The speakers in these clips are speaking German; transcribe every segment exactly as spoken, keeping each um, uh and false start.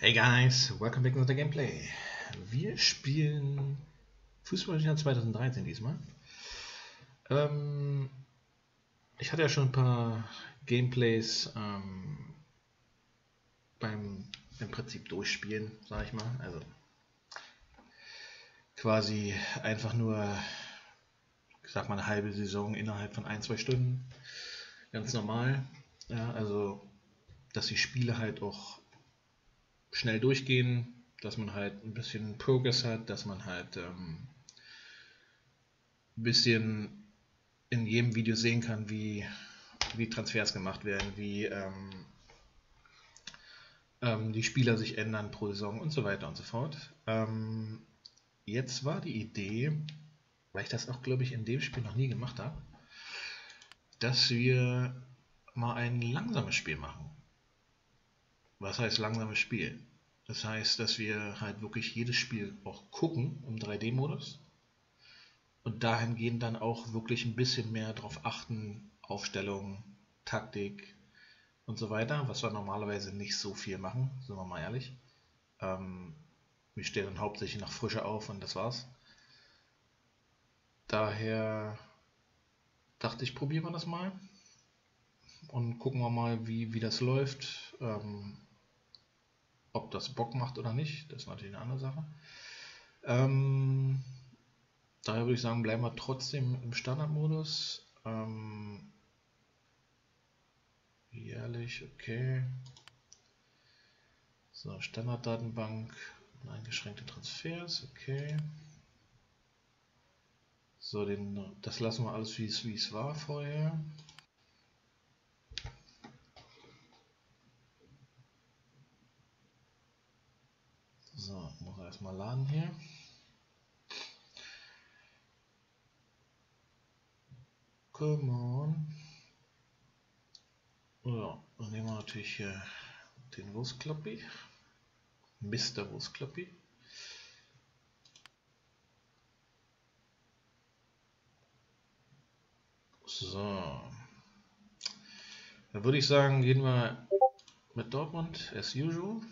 Hey guys, welcome back to the gameplay. Wir spielen Fußball Manager zwanzig dreizehn diesmal. Ähm, ich hatte ja schon ein paar Gameplays ähm, beim im Prinzip durchspielen, sag ich mal. Also quasi einfach nur, ich sag mal, eine halbe Saison innerhalb von ein, zwei Stunden. Ganz normal. Ja, also dass die Spiele halt auch schnell durchgehen, dass man halt ein bisschen Progress hat, dass man halt ähm, ein bisschen in jedem Video sehen kann, wie, wie Transfers gemacht werden, wie ähm, ähm, die Spieler sich ändern pro Saison und so weiter und so fort. Ähm, jetzt war die Idee, weil ich das auch, glaube ich, in dem Spiel noch nie gemacht habe, dass wir mal ein langsames Spiel machen. Was heißt langsames Spiel? Das heißt, dass wir halt wirklich jedes Spiel auch gucken im drei D-Modus und dahingehend dann auch wirklich ein bisschen mehr darauf achten, Aufstellung, Taktik und so weiter, was wir normalerweise nicht so viel machen, sind wir mal ehrlich. Ähm, wir stehen dann hauptsächlich nach Frische auf und das war's. Daher dachte ich, probieren wir das mal und gucken wir mal, wie, wie das läuft. Ähm, ob das Bock macht oder nicht, das ist natürlich eine andere Sache. Ähm, daher würde ich sagen, bleiben wir trotzdem im Standardmodus. Ähm, jährlich, okay. So, Standarddatenbank, eingeschränkte Transfers, okay. So, den, das lassen wir alles, wie es, wie es war vorher. So, muss er erstmal laden hier. Come on. So, dann nehmen wir natürlich hier den Wurstkloppi. Mister Wurstkloppi. So. Dann würde ich sagen, gehen wir mit Dortmund as usual.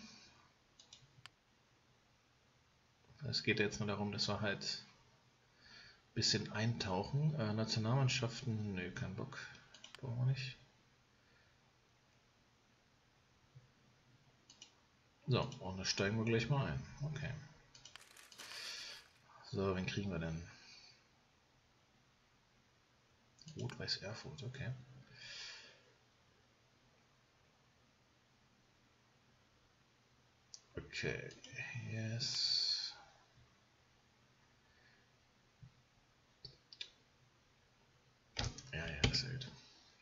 Es geht jetzt nur darum, dass wir halt ein bisschen eintauchen. Äh, Nationalmannschaften, nö, kein Bock. Brauchen wir nicht. So, und dann steigen wir gleich mal ein. Okay. So, wen kriegen wir denn? Rot-Weiß Erfurt, okay. Okay, yes. Ja, ja, sehr gut.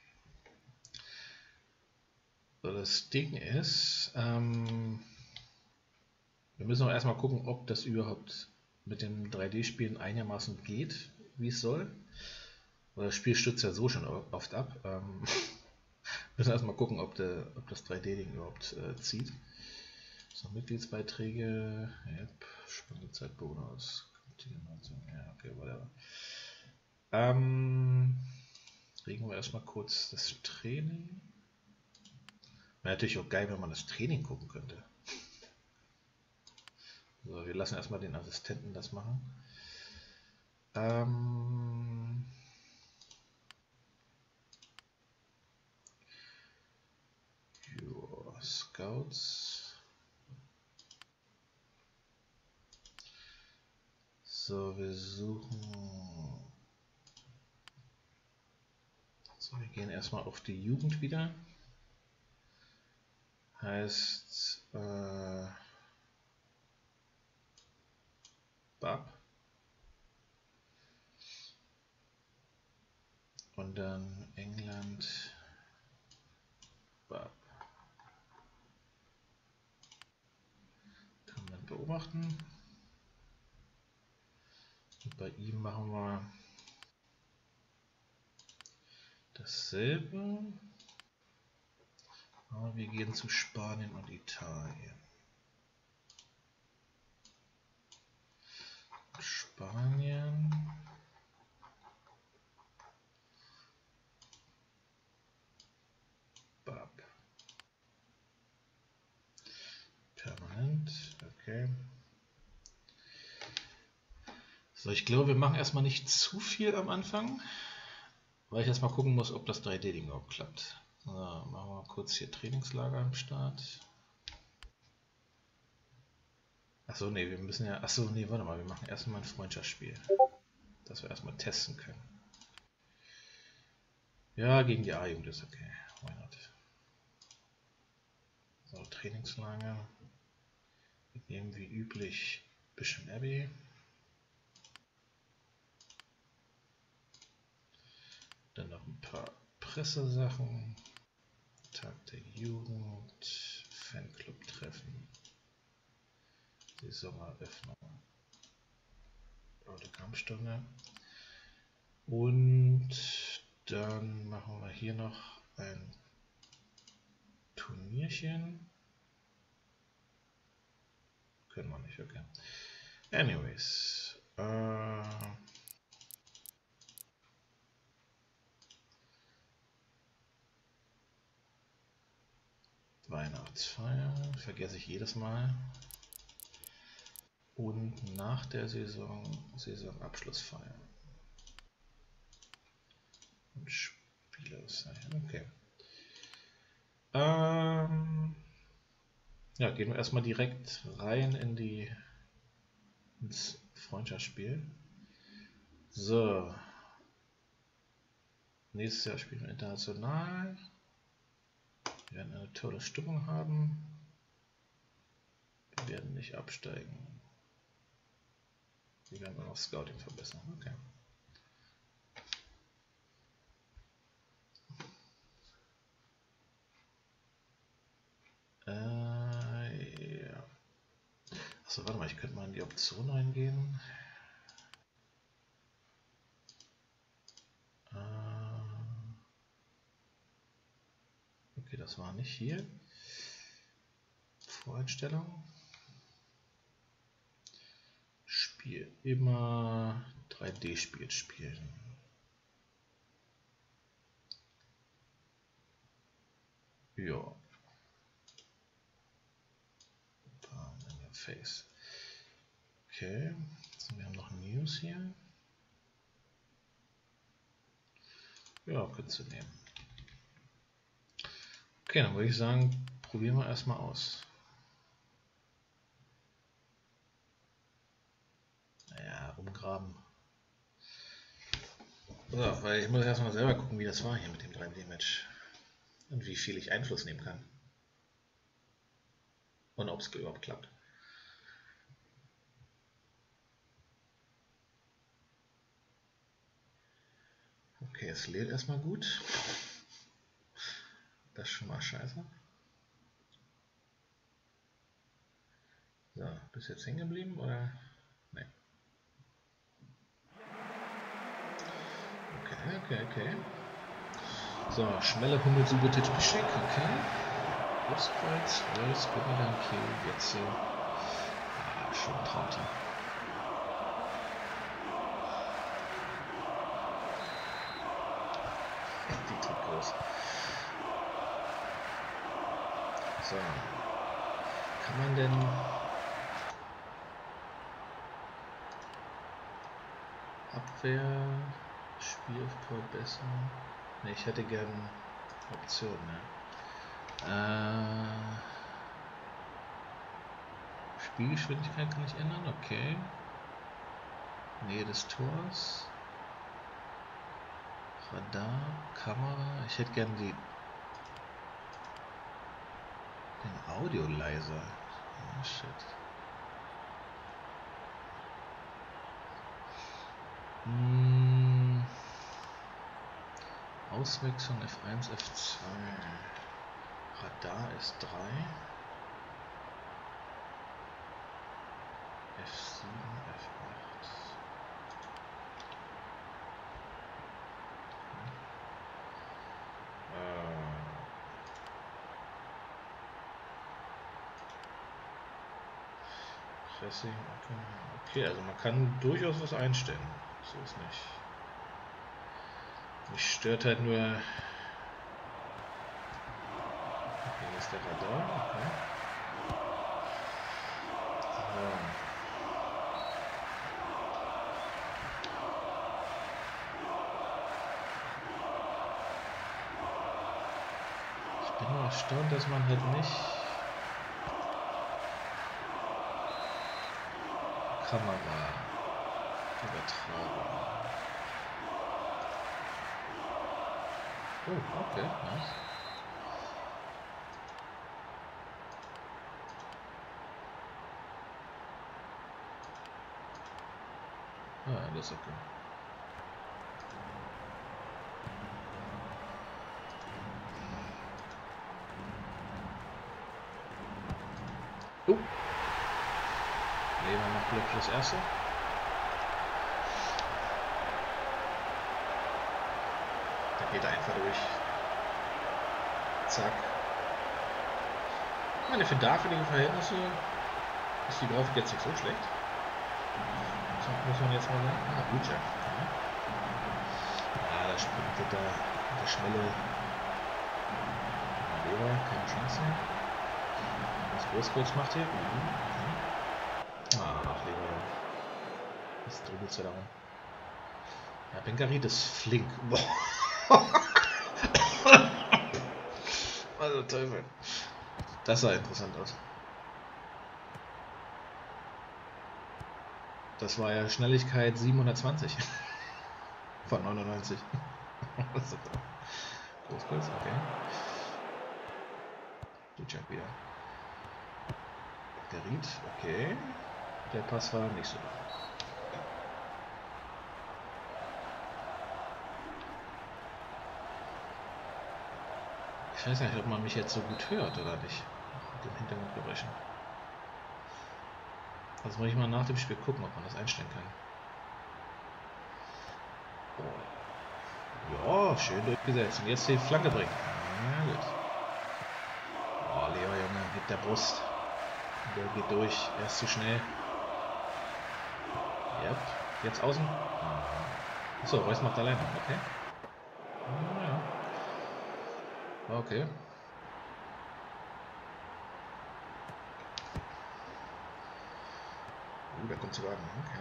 So, das Ding ist, ähm, wir müssen auch erstmal gucken, ob das überhaupt mit dem drei D-Spielen einigermaßen geht, wie es soll. Weil das Spiel stürzt ja so schon oft ab. Ähm, müssen erstmal gucken, ob, der, ob das drei D-Ding überhaupt äh, zieht. So, Mitgliedsbeiträge, yep, Spendezeitbonus, ja, okay, whatever. Ähm, regeln wir erstmal kurz das Training. Wäre natürlich auch geil, wenn man das Training gucken könnte. So, wir lassen erstmal den Assistenten das machen. Ähm, jo, Scouts. So, wir suchen. So, wir gehen erstmal auf die Jugend wieder. Heißt äh, Bab. Und dann England. Bab. Kann man beobachten. Und bei ihm machen wir dasselbe. Aber wir gehen zu Spanien und Italien. Spanien. Bab. Permanent. Okay. So, ich glaube, wir machen erstmal nicht zu viel am Anfang, weil ich erstmal gucken muss, ob das drei D-Ding überhaupt klappt. So, machen wir mal kurz hier Trainingslager am Start. Achso, nee, wir müssen ja. Achso, nee, warte mal, wir machen erstmal ein Freundschaftsspiel. Dass wir erstmal testen können. Ja, gegen die A-Jugend ist okay. Why not? So, Trainingslager. Wir nehmen wie üblich Bishop Abbey. Dann noch ein paar Pressesachen. Tag der Jugend. Fanclub-Treffen. Saisoneröffnung. Autogrammstunde. Und dann machen wir hier noch ein Turnierchen. Können wir nicht, okay. Anyways. Äh Weihnachtsfeier, vergesse ich jedes Mal. Und nach der Saison, Saisonabschlussfeier. Und Spieleauszeichnung, okay. Ähm, ja, gehen wir erstmal direkt rein in die ins Freundschaftsspiel. So. Nächstes Jahr spielen wir international. Wir werden eine tolle Stimmung haben. Wir werden nicht absteigen. Wir werden auch Scouting verbessern. Okay. Äh, ja. Achso, warte mal, ich könnte mal in die Option reingehen. Äh, okay, das war nicht hier. Voreinstellung. Spiel immer drei D-Spiel spielen. Ja. Face. Okay, so, wir haben noch News hier. Ja, könntest du nehmen. Okay, dann würde ich sagen, probieren wir erstmal aus. Naja, umgraben. So, weil ich muss erstmal selber gucken, wie das war hier mit dem drei D-Match. Und wie viel ich Einfluss nehmen kann. Und ob es überhaupt klappt. Okay, es lädt erstmal gut. Das ist schon mal scheiße. So, bist du jetzt hängen geblieben oder? Nee. Okay, okay, okay. So, schnelle hundert Subotic Bescheck, okay. Brustkreuz, Rolls, Gummigang, Kiel, jetzt so. Ah, schon ein Traumteam. Die Trikots. So. Kann man denn Abwehr, Spielaufbau besser? Ne, ich hätte gern Optionen, ne? Äh, Spielgeschwindigkeit kann ich ändern, okay. Nähe des Tors. Radar, Kamera. Ich hätte gern die den Audio leiser. Oh shit. Hm. Auswechslung F eins, F zwei. Radar ist drei. F sieben, F acht. Pressing, okay. Okay, also man kann durchaus was einstellen. So ist nicht. Mich stört halt nur. Okay, hier ist der Radar. Okay. erstaunt, dass man halt nicht Kamera Übertragung. Oh, okay, nice. Ah, das ist okay. Oh. Leber macht Glück fürs Erste. Da geht er einfach durch. Zack. Ich meine, für dafürige Verhältnisse ist die Grafik jetzt nicht so schlecht. Das muss man jetzt mal sagen. Ah, gut, ja. Ah, da springt da der schnelle Leber, keine Chance. Was Wurstkloppi macht hier? Mhm. Ach, Leber. Was dribbelst du da rum? Ja, Bengarit ist flink. Also Teufel. Das sah interessant aus. Das war ja Schnelligkeit siebenhundertzwanzig. Von neunundneunzig. Super. Großkurs, okay. Du check wieder. Geriet, okay. Der Pass war nicht so gut. Ich weiß nicht, ob man mich jetzt so gut hört oder nicht. Mit dem Hintergrundgeräuschen. Das muss ich mal nach dem Spiel gucken, ob man das einstellen kann. Oh. Ja, schön durchgesetzt. Und jetzt die Flanke bringen. Ja, gut. Oh, Leo, Junge, mit der Brust. Der geht durch. Er ist zu schnell. Yep. Jetzt außen. Achso, Reus macht alleine. Okay. Ja. Okay. Uh, da kommt sogar an. Okay.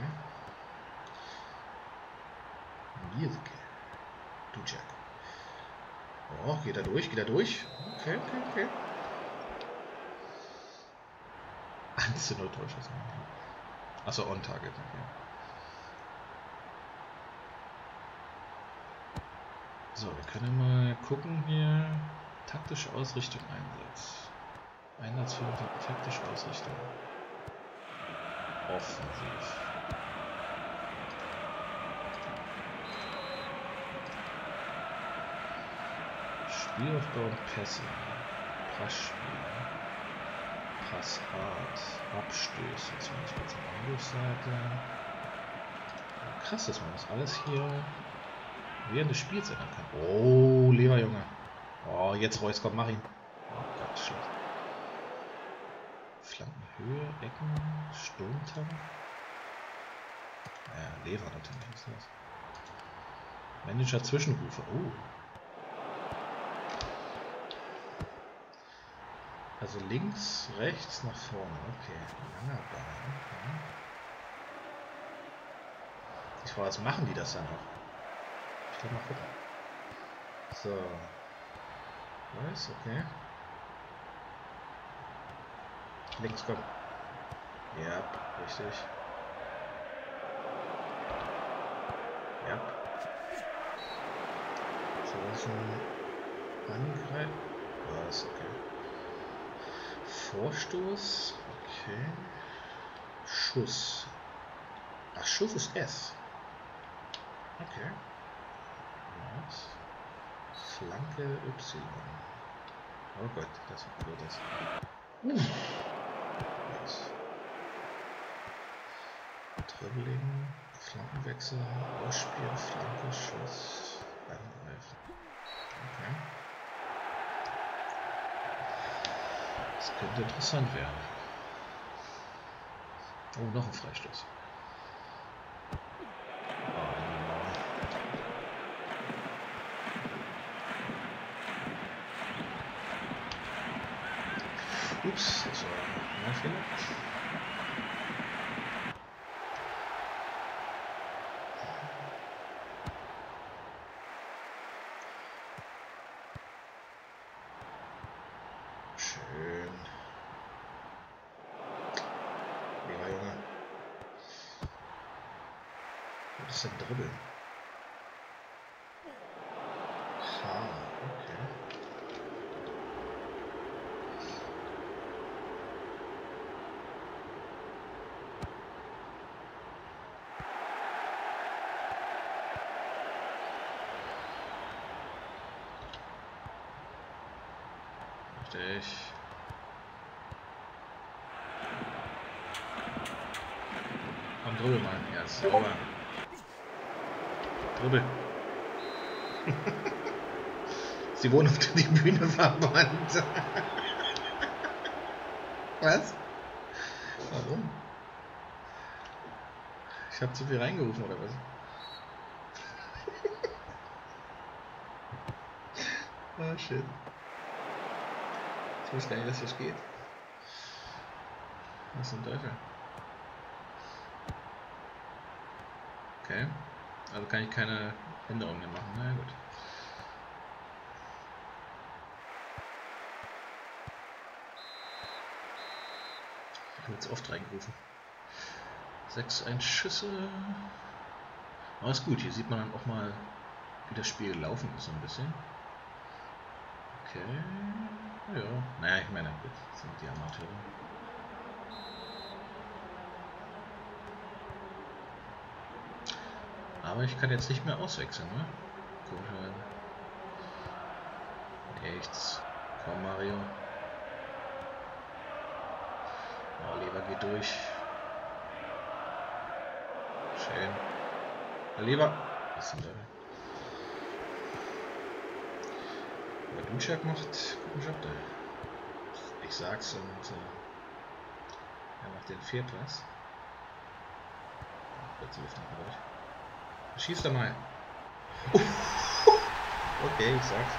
Music. Du check. Oh, geht er durch? Geht er durch? Okay, okay, okay. Einzelne Torschuss. Achso, on target. Okay. So, wir können mal gucken hier. Taktische Ausrichtung Einsatz. Einsatz für taktische Ausrichtung. Offensiv. Spielaufbau und Pässe. Passspiel. Passart. Abstöße. Jetzt bin ich kurz an der Angriffsseite. Krass, dass man das alles hier während des Spiels ändern kann. Oh, lieber Junge. Oh, jetzt Reus, komm, mach ihn. Oh Gott, schlecht. Flankenhöhe, Ecken, Sturmtank. Ja, Lever natürlich, was ist das? Manager Zwischenrufe. Oh. Also links, rechts, nach vorne. Okay, langer Ball. Okay. Ich frage, was machen die das dann noch? Ich glaube mal gucken. So. Weiß, okay. Links, komm. Ja, richtig. Ja. So, das ist ein Angreif. Was, okay. Vorstoß. Okay. Schuss. Ach, Schuss ist S. Okay. Was? Flanke Y. Oh Gott, das ist cool. Das. Uh. Was? Dribbling, Flankenwechsel, Ausspiel, Flanke, Schuss, Angreifen. Okay. Das könnte interessant werden. Oh, noch ein Freistoß. Ups, das war mein Fehler. ist denn Dribbeln? Ha, okay. Richtig. Komm, dribbel mal. Ja, sauber. Dribbel. Sie wurden auf die Bühne verbannt. Was? Warum? Ich habe zu viel reingerufen, oder was? Ah, shit. Ich weiß gar nicht, dass das geht. Was zum Teufel? Okay. Also kann ich keine Änderungen mehr machen. Na gut. Ich habe jetzt oft reingerufen. sechs eins Schüsse. Aber ist gut, hier sieht man dann auch mal, wie das Spiel gelaufen ist, so ein bisschen. Okay. Ja. Naja, ich meine, gut, das sind die Amateure. Aber ich kann jetzt nicht mehr auswechseln, ne? Komischerweise. Nichts. Komm, Mario. Oh, Leber geht durch. Schön. Der Leber. Was sind da? Aber Duschak macht guten Job da. Ich sag's und äh, er macht den Vierpass. Kurze Luft nach durch. Schießt er mal. Okay, ich sag's.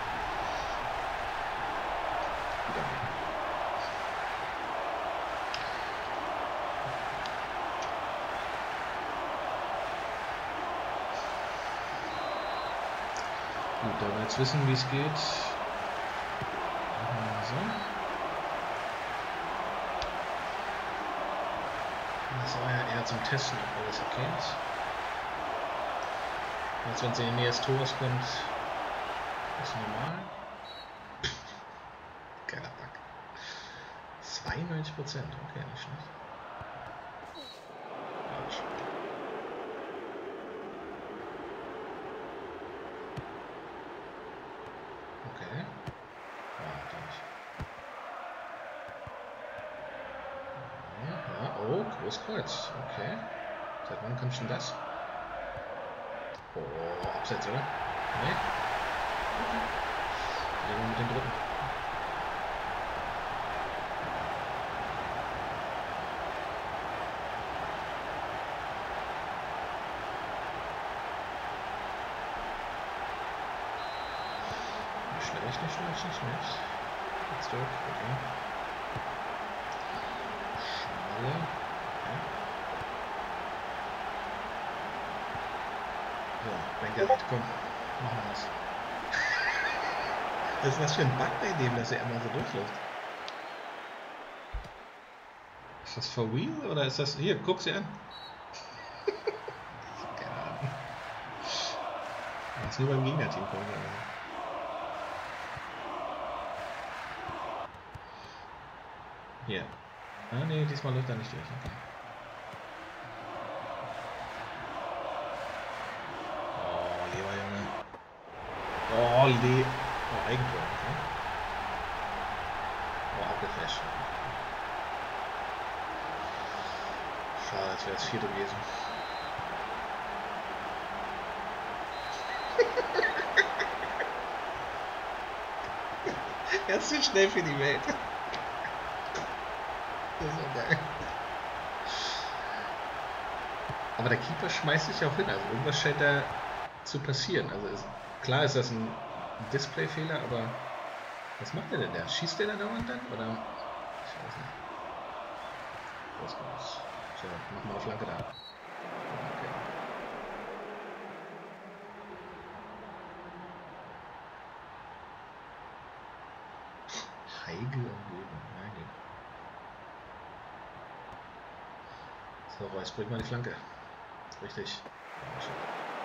Gut, da wir jetzt wissen, wie es geht. Machen wir so. Das war ja eher zum Testen, ob alles okay ist. Jetzt, wenn sie in die Nähe des Tores kommt, ist normal. Geiler Bug. zweiundneunzig Prozent, okay, nicht schlecht. Autsch. Okay. Warte nicht. Ja, ja, oh, Großkreuz. Okay. Seit wann kommt schon das? Oh, Abseits, oder? Nee? Okay. Nehmen wir mit dem dritten. Nicht schlecht, nicht schlecht, nicht schlecht. Jetzt durch, okay. Schade. Okay. So, mein Geld, komm, machen wir das. Was ist das für ein Bug bei dem, dass er immer so durchläuft? Ist das for real oder ist das... Hier, guck sie an. Keine Ahnung. Das ist nur beim Gegnerteam. Hier. Ah ne, diesmal läuft er nicht durch. Okay. Oh, lieber Junge. Oh, Le... Oh, Eigentor. Okay. Oh, abgeflasht. Schade, das wäre das vierte gewesen. Er ist zu schnell für die Welt. Das ist so geil. Aber der Keeper schmeißt sich auch hin, also irgendwas scheint da zu passieren. Also ist, klar ist das ein Displayfehler, aber was macht der denn da? Schießt der da dauernd dann? Oder? Ich weiß nicht. Was ist? Tja, mach mal eine Flanke da. Okay. Heige umgeben. Nein. So, Reus, bring mal die Flanke. Richtig. Ja, shit.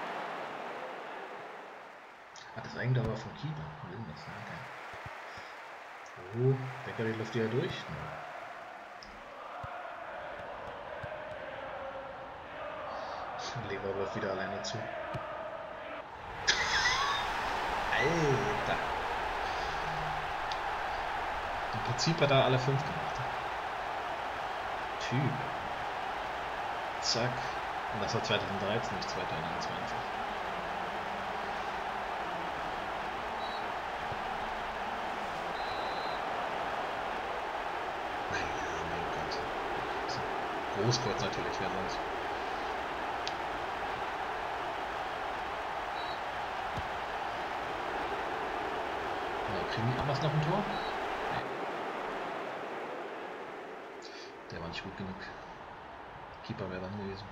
Ah, das Eigentor war vom Keeper. Was ist das? Okay. Oh, Becker, die läuft ja durch. Lever läuft wieder alleine zu. Alter. Im Prinzip hat er alle fünf gemacht. Typ. Zack. Und das war zweitausenddreizehn, nicht zweitausendeinundzwanzig. Mein, mein Gott. Großkreuz natürlich, wer sonst. Kriegen die Amas noch ein Tor? Nee. Der war nicht gut genug. Keeper wäre dann gewesen.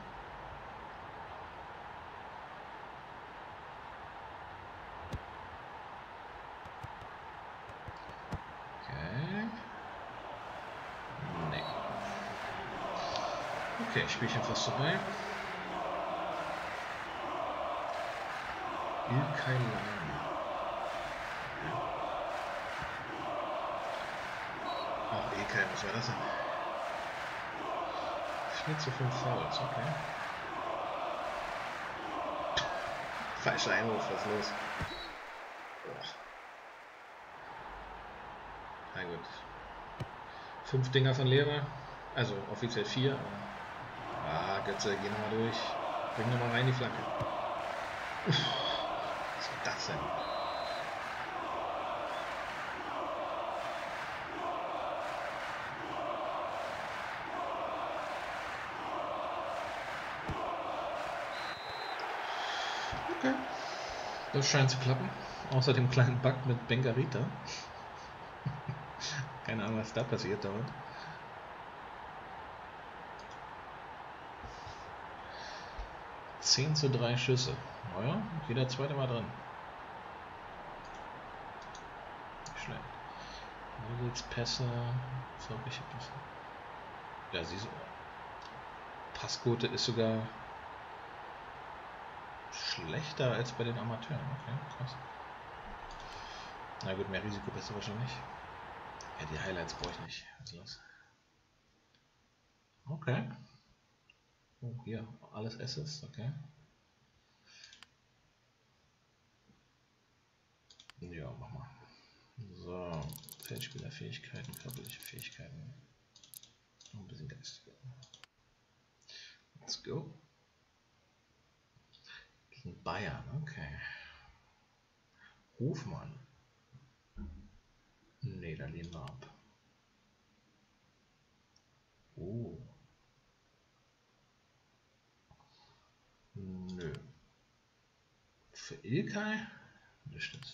Okay. Nee. Okay, Spielchen fast vorbei. Ilkay Lang. Auch Ilkay, was war das denn? vier zu fünf Fouls, okay. Falscher Einwurf, was ist los? Boah. Na gut. Fünf Dinger von Lehrer, also offiziell vier. Ah, Götze, geh nochmal durch. Bring nochmal rein die Flanke. Was war das denn? Okay. Das scheint zu klappen. Außer dem kleinen Bug mit Bengarita. Keine Ahnung, was da passiert dauert. zehn zu drei Schüsse. Naja, jeder zweite war drin. Nicht schlecht. Nils Pässe. So, welche Pässe? Ja, sie so. Passquote ist sogar schlechter als bei den Amateuren. Okay, krass. Na gut, mehr Risiko besser wahrscheinlich. Ja, die Highlights brauche ich nicht. Was ist los? Okay. Oh, hier, alles Assets, okay. Ja, mach mal. So, Feldspielerfähigkeiten, körperliche Fähigkeiten. Noch ein bisschen geistige. Let's go. Gegen Bayern, okay. Hofmann. Nee, da lehnen wir ab. Oh. Nö. Für Ilkay? Nichts.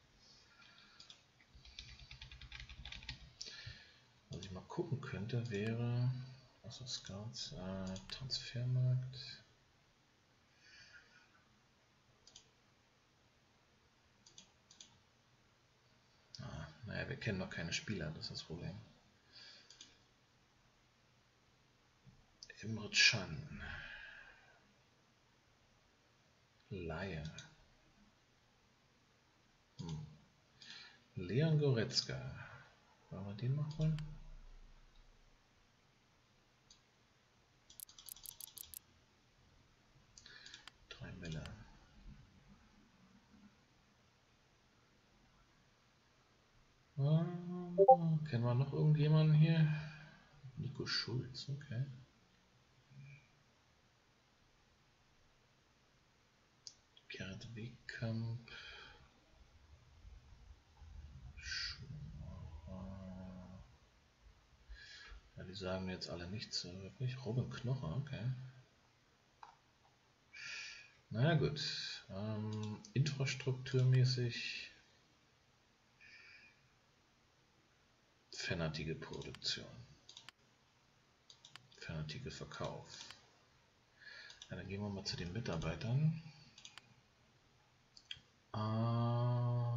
Was ich mal gucken könnte, wäre. Achso, Scouts, äh, Transfermarkt. Ah, naja, wir kennen noch keine Spieler, das ist das Problem. Emre Can. Laie. Hm. Leon Goretzka. Wollen wir den mal holen? Drei Mille. Ah, kennen wir noch irgendjemanden hier? Nico Schulz, okay. Gerrit Wegkamp. Ja, die sagen jetzt alle nichts, wirklich. Robin Knocher, okay. Na gut. Ähm, infrastrukturmäßig fertige Produktion. Fertige Verkauf. Ja, dann gehen wir mal zu den Mitarbeitern. Ah,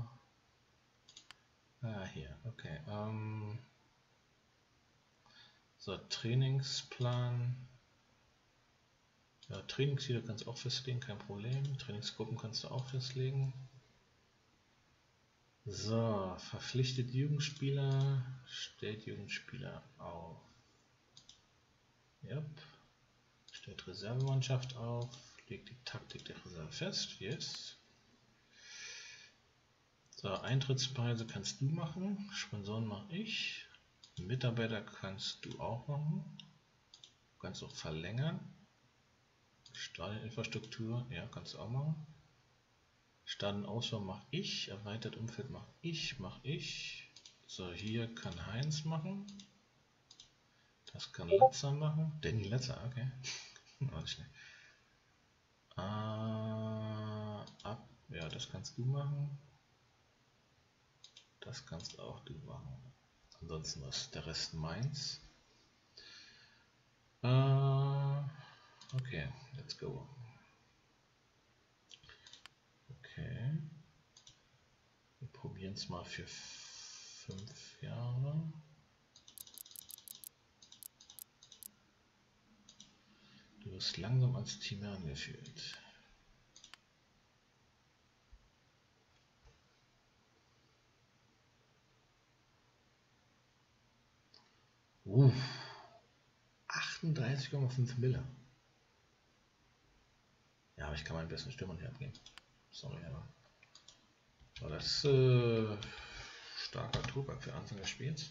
ah hier, okay. Ähm, so, Trainingsplan. Ja, Trainingsziele kannst du auch festlegen, kein Problem. Trainingsgruppen kannst du auch festlegen. So, verpflichtet Jugendspieler, stellt Jugendspieler auf. Yep. Stellt Reservemannschaft auf, legt die Taktik der Reserve fest. Yes. So, Eintrittspreise kannst du machen, Sponsoren mache ich. Mitarbeiter kannst du auch machen. Du kannst auch verlängern. Stadioninfrastruktur, ja, kannst du auch machen. Stadionausbau mache ich, erweitert Umfeld mache ich, mache ich. So, hier kann Heinz machen. Das kann Letzer machen. Danny Letzer, okay. äh, ab, ja, das kannst du machen. Das kannst auch du machen. Ansonsten ist der Rest meins. Äh, okay, let's go. Okay. Wir probieren es mal für fünf Jahre. Du wirst langsam als Team herangeführt. Uh, achtunddreißig Komma fünf Mille. Ja, aber ich kann meinen besten Stürmer nicht abgeben. Sorry, aber. Aber das ist äh, starker Tobak für Anfang des Spiels.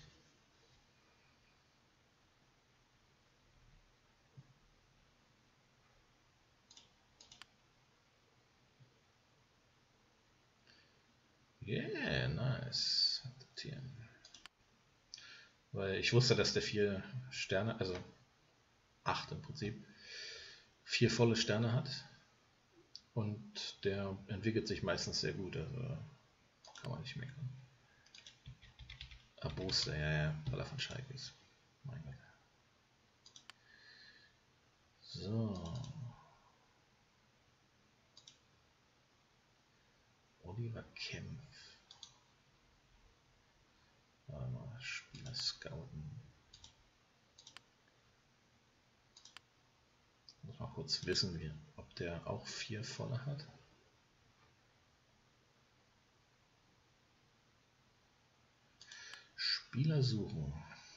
Yeah, nice. Akzeptieren. Weil ich wusste, dass der vier Sterne, also acht im Prinzip, vier volle Sterne hat. Und der entwickelt sich meistens sehr gut, also kann man nicht meckern. Booster, ja, ja, weil er von Schalke ist. Mein Gott. So. Oliver Kempf. Warte mal, Spieler scouten. Muss mal kurz wissen, wie, ob der auch vier volle hat. Spieler suchen.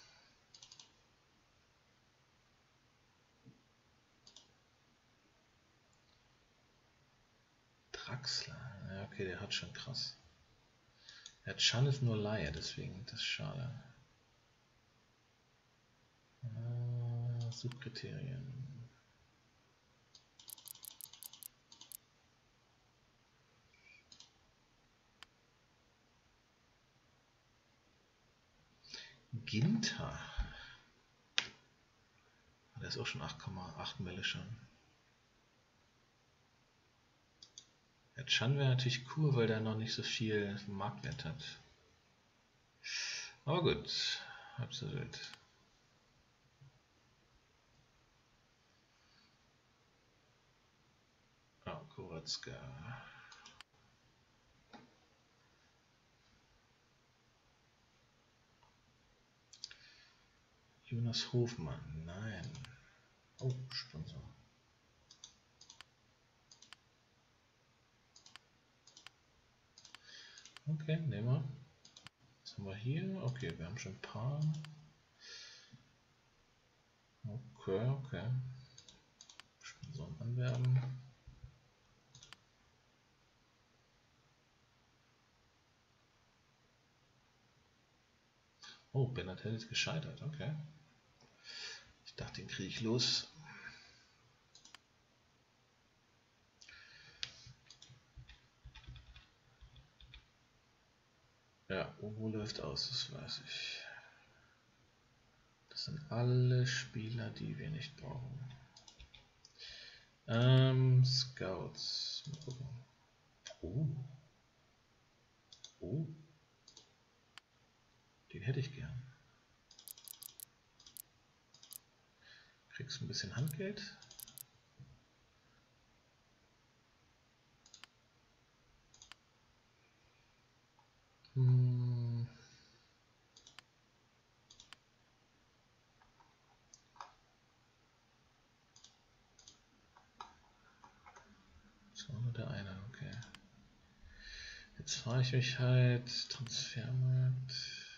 Draxler. Ja, okay, der hat schon krass. Er hat Schan ist nur Laie, deswegen das ist schade. Äh, Suchkriterien. Ginter. Der ist auch schon acht Komma acht Mille schon. Der Chan wäre natürlich cool, weil der noch nicht so viel Marktwert hat. Aber gut, absolut. Oh, Goretzka. Jonas Hofmann, nein. Oh, Sponsor. Okay, nehmen wir. Was haben wir hier? Okay, wir haben schon ein paar. Okay, okay. Sponsoren anwerben. Oh, Benatel ist gescheitert, okay. Ich dachte, den kriege ich los. Ja, Ugo läuft aus, das weiß ich. Das sind alle Spieler, die wir nicht brauchen. Ähm, Scouts. Mal gucken. Oh. Oh. Den hätte ich gern. Kriegst ein bisschen Handgeld. Hm. Nur der eine, okay. Jetzt frage ich mich halt, Transfermarkt.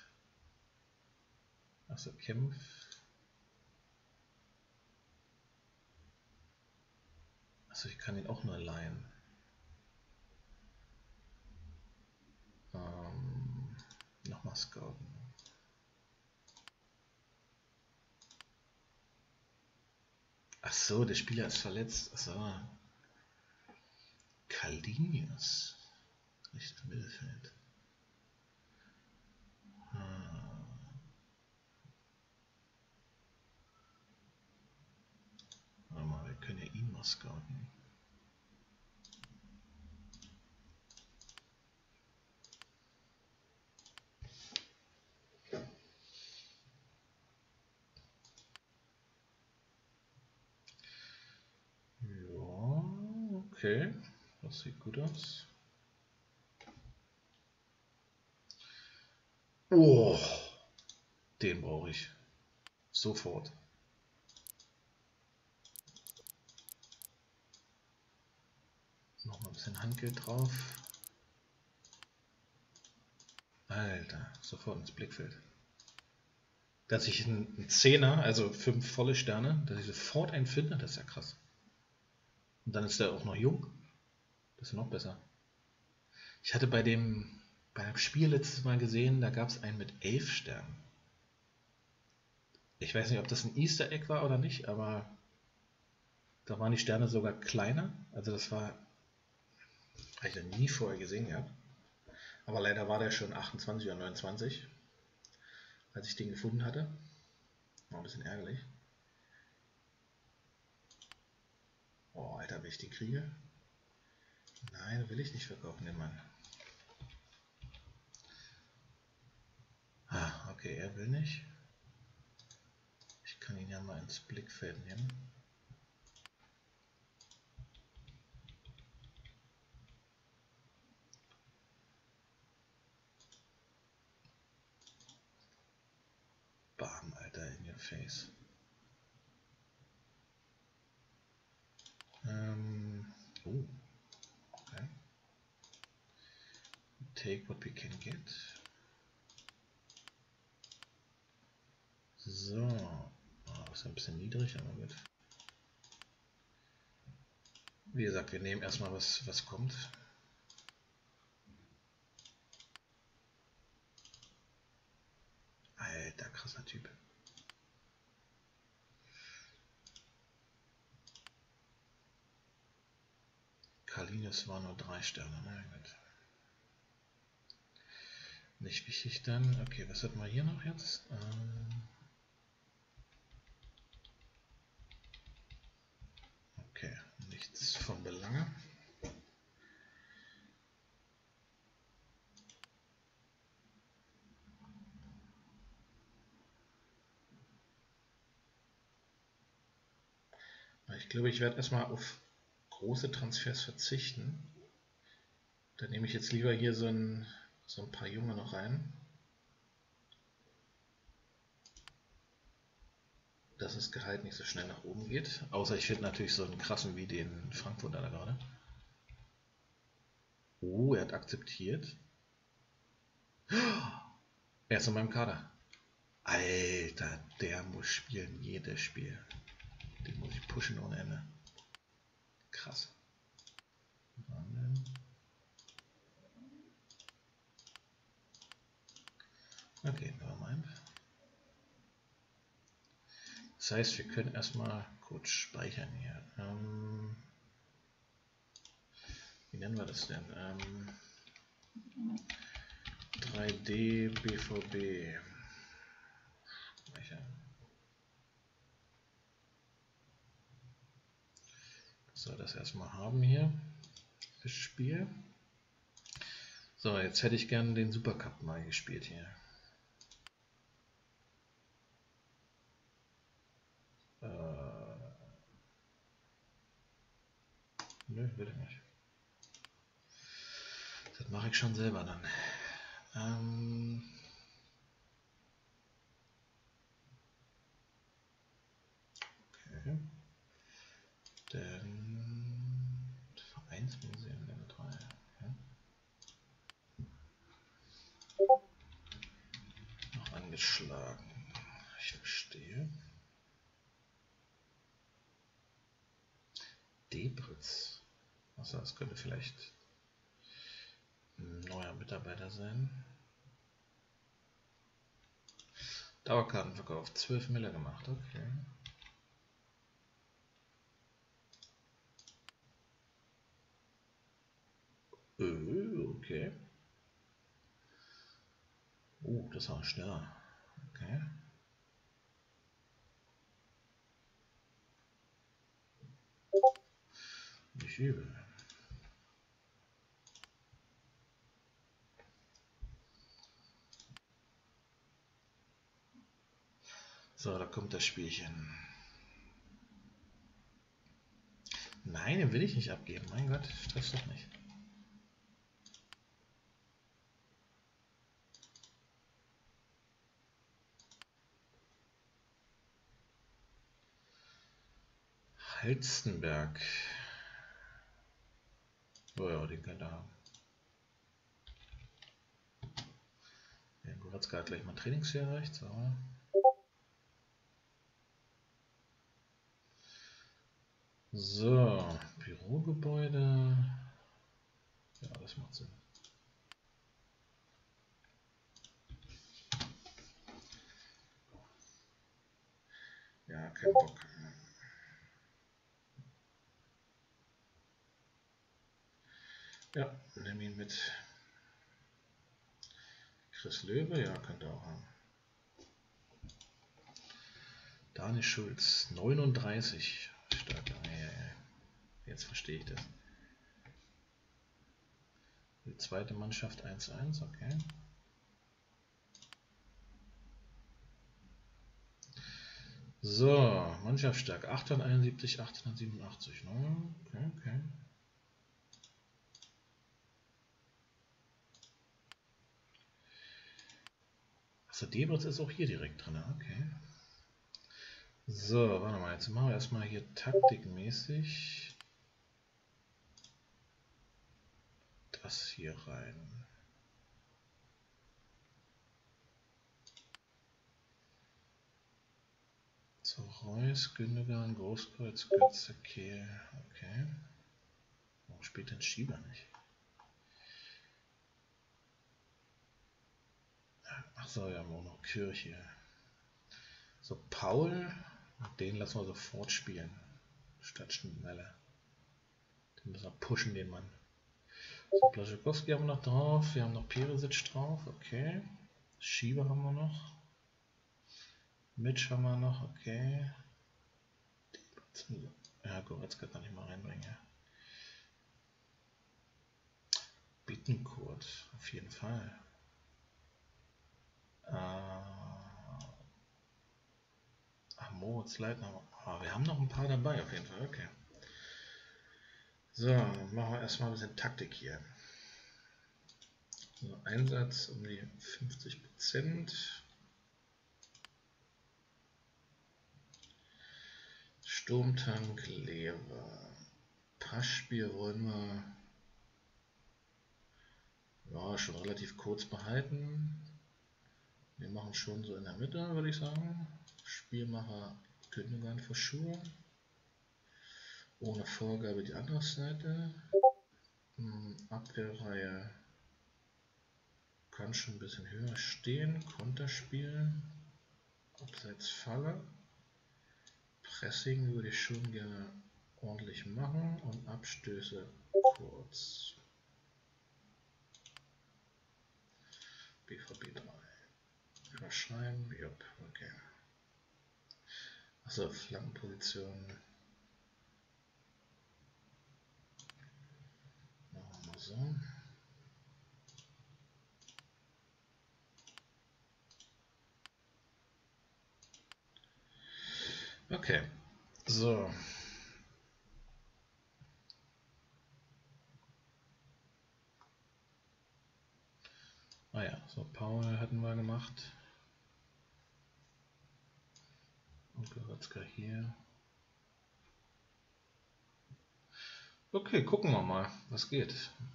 Achso, Kämpf. Achso, ich kann ihn auch nur leihen. Ähm, nochmal scouten. Achso, der Spieler ist verletzt. Achso. Kalinius. Rechts Mittelfeld. Hm. Warte mal, wir können ja ihn mal scouten. Ja, okay. Das sieht gut aus. Oh, den brauche ich. Sofort. Noch mal ein bisschen Handgeld drauf. Alter, sofort ins Blickfeld. Dass ich einen Zehner, also fünf volle Sterne, dass ich sofort einen finde, das ist ja krass. Und dann ist der auch noch jung. Das ist noch besser. Ich hatte bei dem, bei dem Spiel letztes Mal gesehen, da gab es einen mit elf Sternen. Ich weiß nicht, ob das ein Easter Egg war oder nicht, aber da waren die Sterne sogar kleiner. Also das war, habe ich ja nie vorher gesehen gehabt. Aber leider war der schon achtundzwanzig oder neunundzwanzig, als ich den gefunden hatte. War ein bisschen ärgerlich. Oh, Alter, wenn ich den kriege? Nein, will ich nicht verkaufen, den Mann. Ah, okay, er will nicht. Ich kann ihn ja mal ins Blickfeld nehmen. Bam, Alter, in your face. Ähm, oh, okay. Take what we can get. So, oh, ist ein bisschen niedrig, aber gut. Wie gesagt, wir nehmen erstmal was, was kommt. Alter, krasser Typ. Kalinius war nur drei Sterne, na gut. Nicht wichtig dann. Okay, was hat man hier noch jetzt? Ähm okay, nichts von Belange. Ich glaube, ich werde erstmal auf große Transfers verzichten. Dann nehme ich jetzt lieber hier so ein, so ein paar Junge noch rein. Dass das Gehalt nicht so schnell nach oben geht. Außer ich finde natürlich so einen krassen wie den Frankfurter da gerade. Oh, er hat akzeptiert. Er ist in meinem Kader. Alter, der muss spielen, jedes Spiel. Den muss ich pushen ohne Ende. Krass. Okay, nevermind. Das heißt, wir können erstmal kurz speichern hier. Ähm, wie nennen wir das denn? Ähm, drei D B V B. Speichern. So, das erstmal haben hier. Das Spiel. So, jetzt hätte ich gerne den Supercup mal gespielt hier. Äh, nö, will ich nicht. Das mache ich schon selber dann. Ähm, okay. Dann eins, Museum Level drei. Okay. Noch angeschlagen. Ich verstehe. Debritz. Achso, das könnte vielleicht ein neuer Mitarbeiter sein. Dauerkartenverkauf, zwölf Mille gemacht, okay. Äh, okay. Oh, das war schneller. Okay. Nicht übel. So, da kommt das Spielchen. Nein, den will ich nicht abgeben. Mein Gott, stress doch nicht. Halstenberg. Oh ja, den kann er haben. Der Goretzka hat gleich mal Trainingsjahr erreicht. So. So, Bürogebäude. Ja, das macht Sinn. Ja, kein Bock. Ja, nimm ihn mit. Chris Löwe, ja, könnte auch haben. Daniel Schulz, neununddreißig. Starker. Ja, ja, ja. Jetzt verstehe ich das. Die zweite Mannschaft eins zu eins, okay. So, Mannschaftsstärke achthunderteinundsiebzig, achthundertsiebenundachtzig. Ne? Okay, okay. Also Debritz ist auch hier direkt drin, okay. So, warte mal, jetzt machen wir erstmal hier taktikmäßig das hier rein. So, Reus, Gündogan, Großkreuz, Götze, Kehl, okay. Warum spielt denn Schieber nicht? Achso, ja, Mono, Kirche. So, Paul, den lassen wir sofort spielen. Statt Schneller. Den müssen wir pushen, den Mann. So, Blaschikowski haben wir noch drauf. Wir haben noch Perisic drauf, okay. Schieber haben wir noch. Mitch haben wir noch, okay. Ja, Goretzka kann ich mal reinbringen. Ja. Bittenkurt, auf jeden Fall. Äh, ach, Moritz Leitner. Oh, wir haben noch ein paar dabei, auf jeden Fall, okay. So, machen wir erstmal ein bisschen Taktik hier. So, Einsatz um die fünfzig Prozent. Sturmtank, Leber. Passspiel wollen wir ja, schon relativ kurz behalten. Wir machen schon so in der Mitte, würde ich sagen. Spielmacher Gündogan für Schuhe. Ohne Vorgabe die andere Seite. Abwehrreihe kann schon ein bisschen höher stehen. Konterspiel. Abseits Falle. Pressing würde ich schon gerne ordentlich machen und Abstöße kurz. B V B drei. Überschreiben, jupp, okay. Achso, Flankenposition. Machen wir mal so. Okay, so. Ah ja, so Paul hatten wir gemacht. Und Goretzka hier. Okay, gucken wir mal, was geht.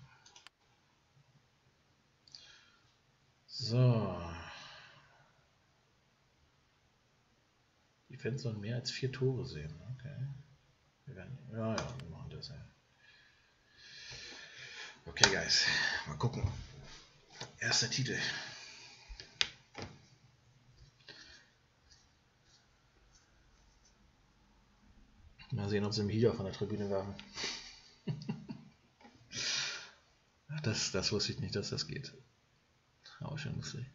So. Die Fans sollen mehr als vier Tore sehen. Okay. Wir werden, ja, ja, wir machen das ja. Okay, guys. Mal gucken. Erster Titel. Mal sehen, ob sie mich hier von der Tribüne werfen. das, das wusste ich nicht, dass das geht. Aber schon lustig.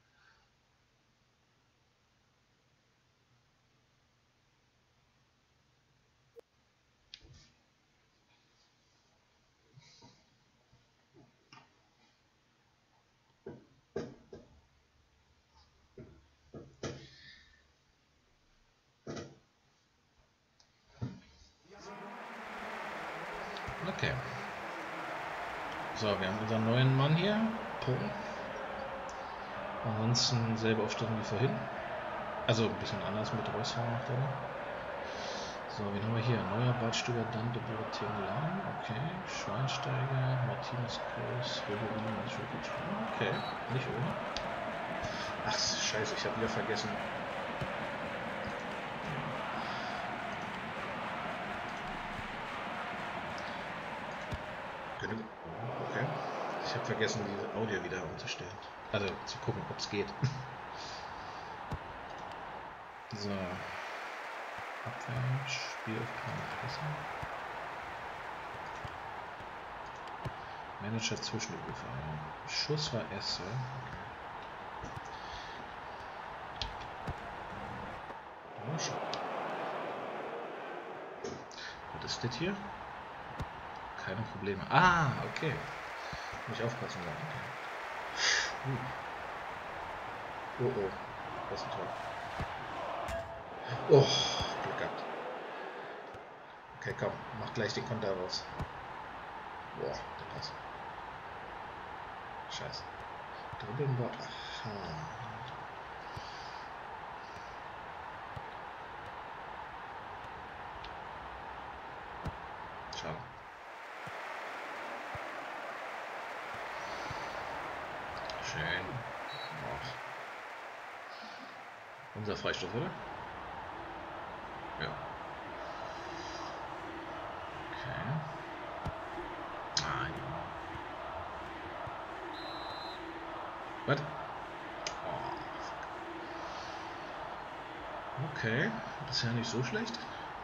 Okay. So, wir haben unseren neuen Mann hier. Punkt. Ansonsten selbe Aufstellung wie vorhin. Also ein bisschen anders mit Reushaar noch drin. So, wen haben wir hier? Neuer Badstüber, Dante, Boateng, okay. Schweinsteiger, Martinez, Kroos, Rodolin, okay, nicht ohne. Ach, scheiße, ich habe wieder vergessen. Okay. Ich habe vergessen, diese Audio wieder umzustellen. Also zu gucken, ob es geht. So. Abwehr, Spielaufbau, besser. Manager Zwischenrufe. Schuss war S. Okay. Was ist das hier? Keine Probleme. Ah, okay. Muss ich aufpassen. Okay. Uh. Oh, oh. Das ist ein Tor. Oh, Glück gehabt. Okay, komm. Mach gleich den Konter raus. Boah, der Pass. Scheiße. Dribbeln war. Aha. Schade. Schön. Oh. Unser Freistoß, oder? Ja. Okay. Ah, ja. Was? Oh, okay. Das ist ja nicht so schlecht.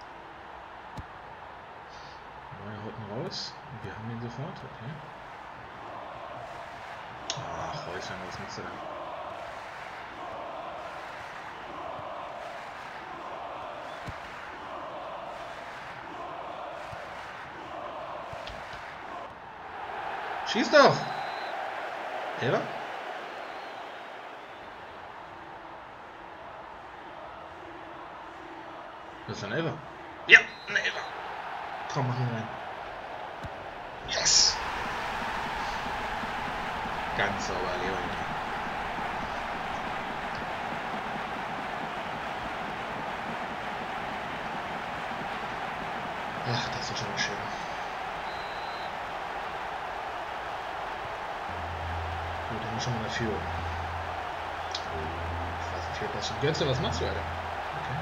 Neuer haut ihn raus. Wir haben ihn sofort. Okay. Ach, Häuschen, was machst du denn? Schieß doch! Elfer? Das ist ein Elfer. Ja, ein Elfer. Komm, mach ihn rein. Yes! Ganz sauber, Leon. Ach, das ist schon schön. Gut, dann schon mal dafür. Was fehlt das schon? Götze, was machst du, Alter? Okay.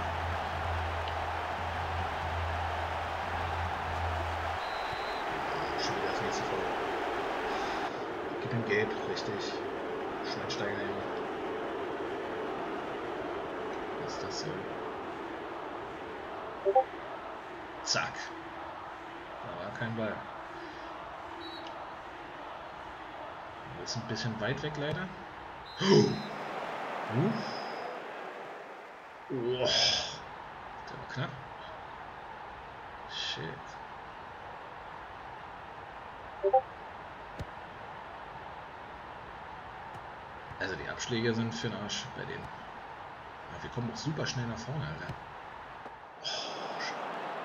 Schon wieder das nächste Foul. Gib ihm Gelb, richtig. Schweinsteiger eben. Was ist das denn? Zack. Da war kein Ball. Das ist ein bisschen weit weg leider. Uh. Oh. Der war knapp. Shit. Also die Abschläge sind für den Arsch bei denen. Aber wir kommen auch super schnell nach vorne, Alter. Oh, schade.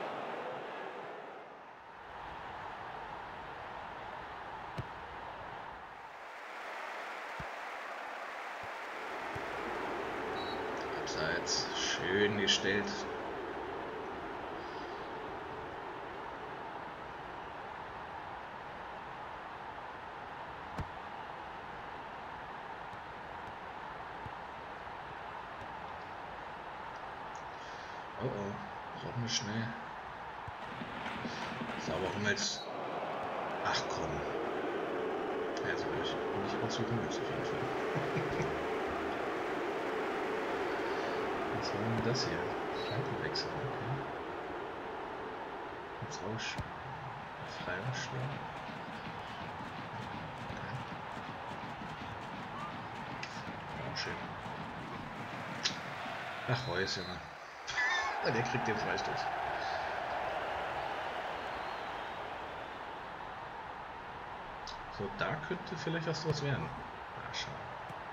Abseits. Schön gestellt. Oh oh, brauchen wir schnell. Sauber Hummels. Ach komm. Also ich bin nicht ganz so Hummels auf jeden Fall. Was war denn das hier? Flankenwechsel, okay. Jetzt raus. Freiungsschlag. Okay. Oh, schön. Ach, Reus, Junge. Der kriegt den Freistoß. So, da könnte vielleicht was draus werden. Ah, schade.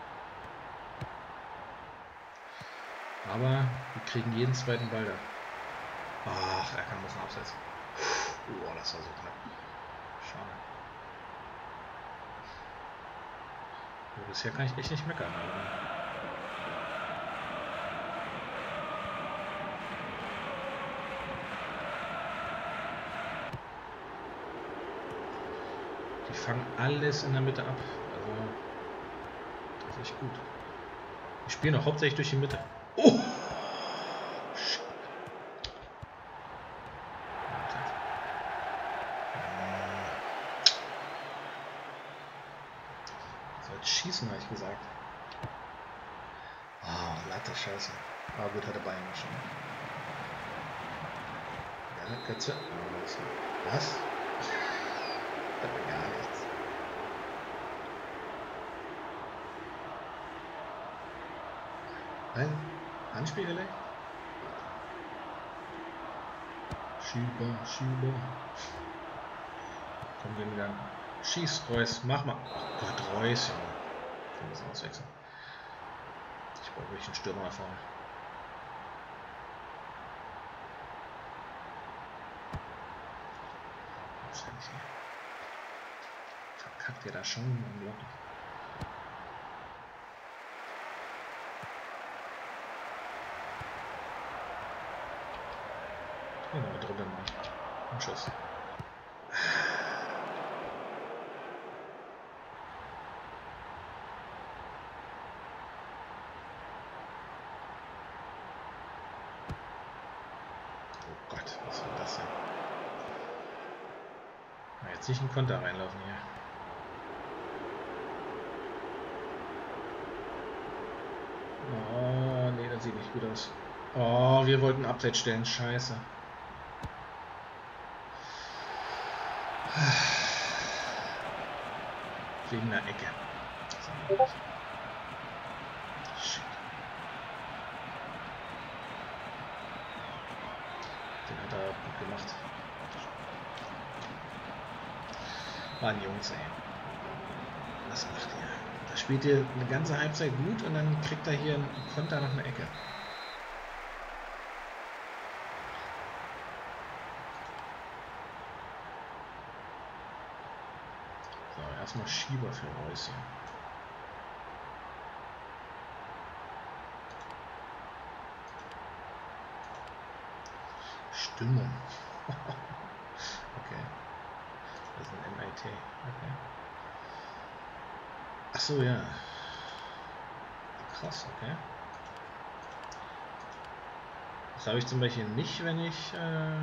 Aber wir kriegen jeden zweiten Ball da. Ach, er kann das noch absetzen. Oh, das war so knapp. Schade. So, bisher kann ich echt nicht meckern. Aber die fangen alles in der Mitte ab. Also, das ist echt gut. Die spielen auch hauptsächlich durch die Mitte. Oh! Shit. Soll schießen, habe ich gesagt. Oh, Latte, scheiße. Aber gut, hat der Bein schon. Ja, Götze. Was? Das war gar nichts. Ein Handspiel vielleicht? Schieber, Schieber. Kommen wir wieder. Schieß, Reus, mach mal. Oh Gott, Reus, Junge. Ich kann das auswechseln. Ich brauche wirklich einen Stürmer da vorne. Was denn hier? Verkackt ihr da schon unglaublich. Hier noch eine Dribbel mal. Und Schuss. Oh Gott, was war das denn? Na, jetzt nicht einen Konter reinlaufen hier. Oh, nee, das sieht nicht gut aus. Oh, wir wollten Abseits stellen. Scheiße. Wegen einer Ecke. Shit. Den hat er gut gemacht. Mann, Jungs, ey. Was macht ihr? Da spielt ihr eine ganze Halbzeit gut und dann kriegt er hier einen Konter nach einer Ecke. So, erstmal Schieber für Reus hier. Stimmung. Okay. Das ist ein M I T. Okay. Ach so, ja. Krass, okay. Das habe ich zum Beispiel nicht, wenn ich äh,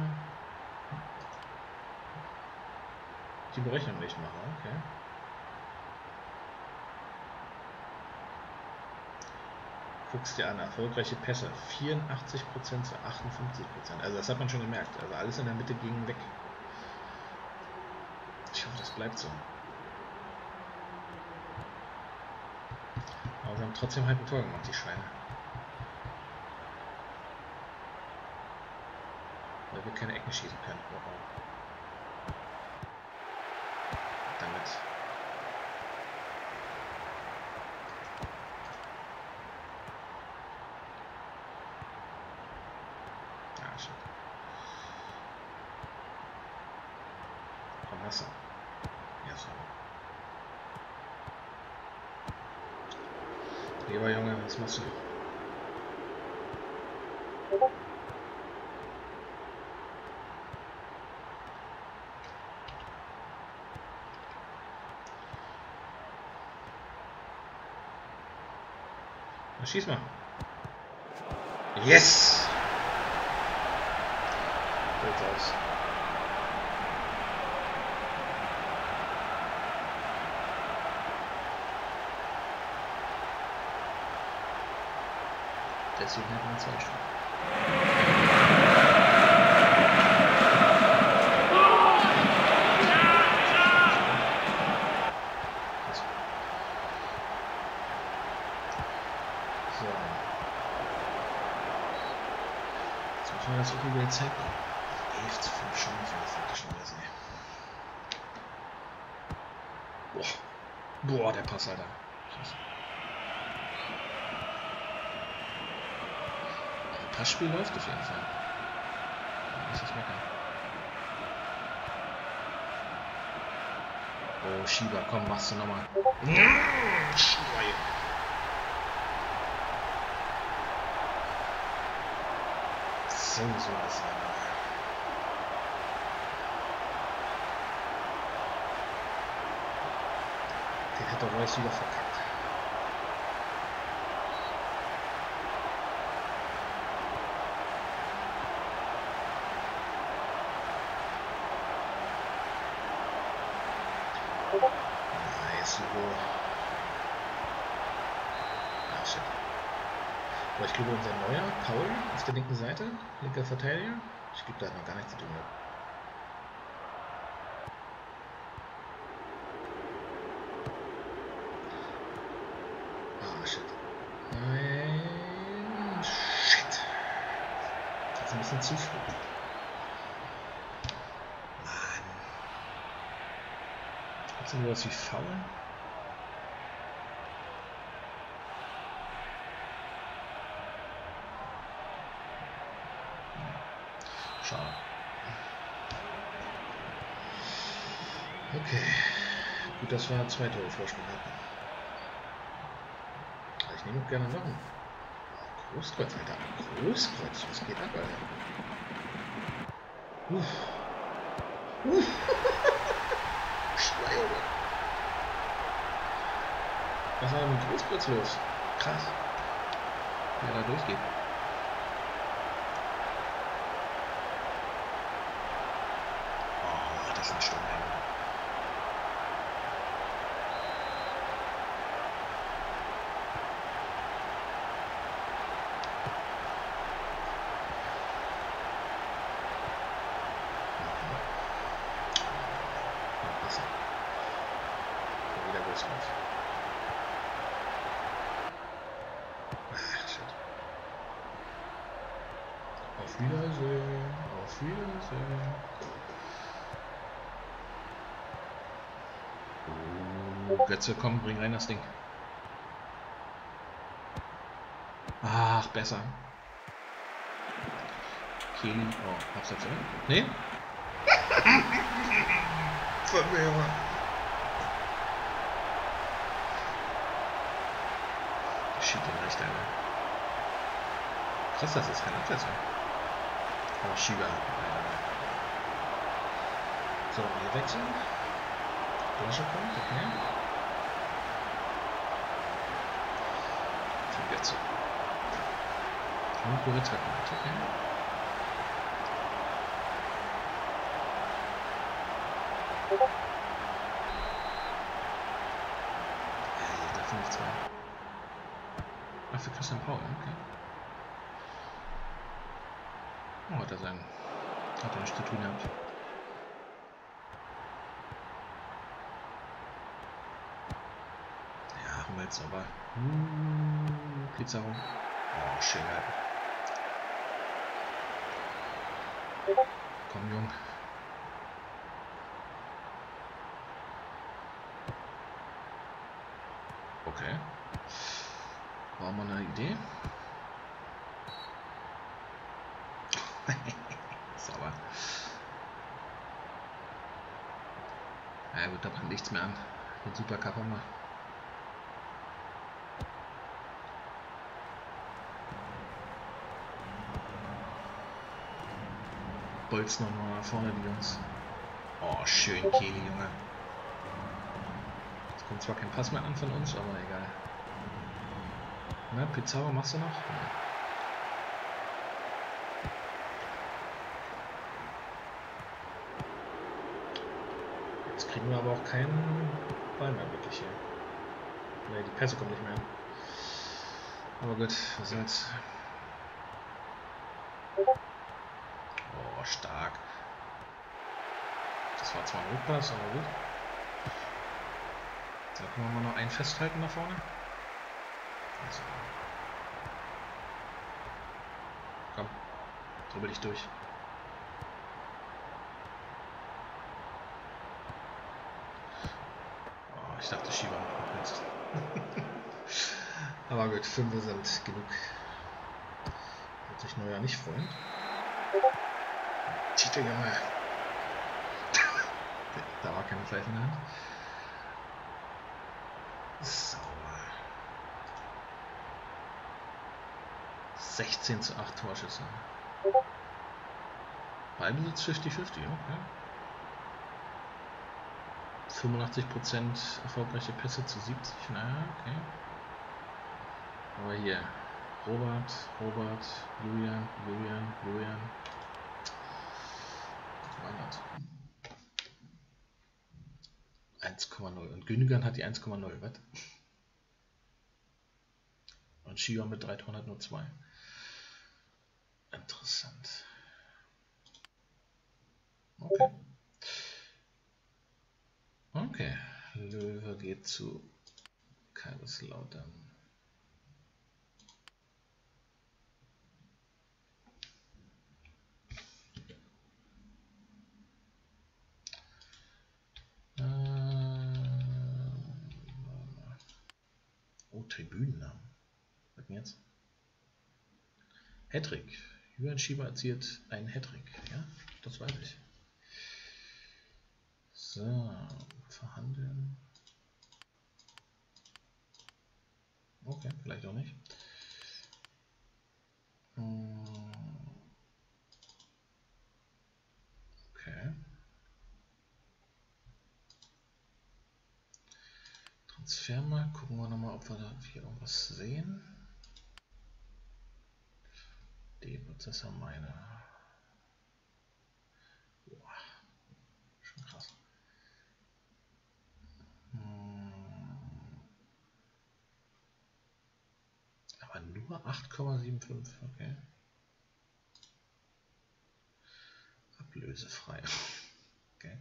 die Berechnung nicht mache. Okay. Guckst dir an, erfolgreiche Pässe. vierundachtzig Prozent zu achtundfünfzig Prozent. Also das hat man schon gemerkt. Also alles in der Mitte ging weg. Ich hoffe, das bleibt so. Aber wir haben trotzdem halt ein Tor gemacht, die Schweine. Weil wir keine Ecken schießen können. Oh oh. Damit. Ah, shit. Komm, hast du. Ja, so. Lieber Junge, was machst du? Na, schieß mal. Yes! Deswegen hätten wir zwei Stunden. So. Jetzt müssen wir das auch über die Zeit bringen. elf zu fünf schon, das sollte schon wieder sein. Boah. Boah, der Pass, Alter. Krass. Das Passspiel läuft auf jeden Fall. Da muss ich meckern. Oh, Schieber, komm, machst du nochmal. Mmh, Schieber. So, so ist er. Den hat der Reus wieder verkackt. Nice, Hugo. Ah, shit. Aber ich glaube, unser neuer Paul auf der linken Seite, linker Verteidiger, ich glaube, da hat noch gar nichts zu tun. Ah, shit. Nein. Shit. Das ist ein bisschen zu früh. So was wie faul. Schade. Okay. Gut, dass wir zwei Tore Vorsprung hatten. Ich nehme auch gerne noch einen. Großkreuz, Alter. Großkreuz. Was geht ab, Alter? Uff. Uff. Was war denn mit Großkreuz los? Krass. Wie er da durchgeht. Oh, das sind Stunden. Wieder Großkreuz. Auf Wiedersehen, auf Wiedersehen. Oh, Götze, komm, bring rein das Ding. Ach, besser. Keli, oh, hab's jetzt, oder? Nee? Von mir, Mann. Shit, den recht, Alter. Krass, das ist kein Abwärts mehr. Oh, Schieber. So, wir wechseln. Flasche kommt, okay. Für Götze. Und Goretzka kommt, okay. Ey, da finde ich zwei. Ach, für Christian Paul, okay. Oh, hat er sein. Hat er nichts zu tun gehabt. Ja, haben wir jetzt aber. Uh, Pizarro. Oh, schön, Alter. Komm, Jung. Okay. War mal eine Idee. Sauber. Ja gut, da brennt nichts mehr an. Den Supercup haben wir. Bolzen nochmal nach vorne, die Jungs. Oh, schön Kehli, Junge. Jetzt kommt zwar kein Pass mehr an von uns, aber egal. Na, Pizarro machst du noch? Ja. Jetzt kriegen wir aber auch keinen Ball mehr wirklich hier. Ne, die Pässe kommen nicht mehr hin. Aber gut, was soll's. stark. Das war zwar ein Rückpass, aber gut. Da können wir mal noch einen festhalten da vorne. Also. Komm, dribbel dich durch. Oh, ich dachte, Schieber noch jetzt. Aber gut, fünf sind genug. Wird sich Neuer nicht freuen. Titel, Junge. Da war keine Pfeife in der Hand. Sauber. sechzehn zu acht Torschüsse. Ballbesitz fünfzig fünfzig, okay. fünfundachtzig Prozent erfolgreiche Pässe zu siebzig, naja, okay. Aber hier, Robert, Robert, Julian, Julian, Julian. eins Komma null. Und Gündogan hat die eins Komma null, was? Und Schieber mit drei Toren hat nur zwei. Interessant. Okay. Okay. Löwe geht zu Kaiserslautern. Oh, Tribünennamen. Was denn jetzt? Hattrick. Julian Schieber erzielt einen Hattrick. Ja, das weiß ich. So, verhandeln. Okay, vielleicht auch nicht. Okay. Transfermarkt, gucken wir nochmal, ob wir da hier irgendwas sehen. Die Prozessor meine. Boah, schon krass. Hm. Aber nur acht Komma fünfundsiebzig, okay. Ablösefrei. Okay.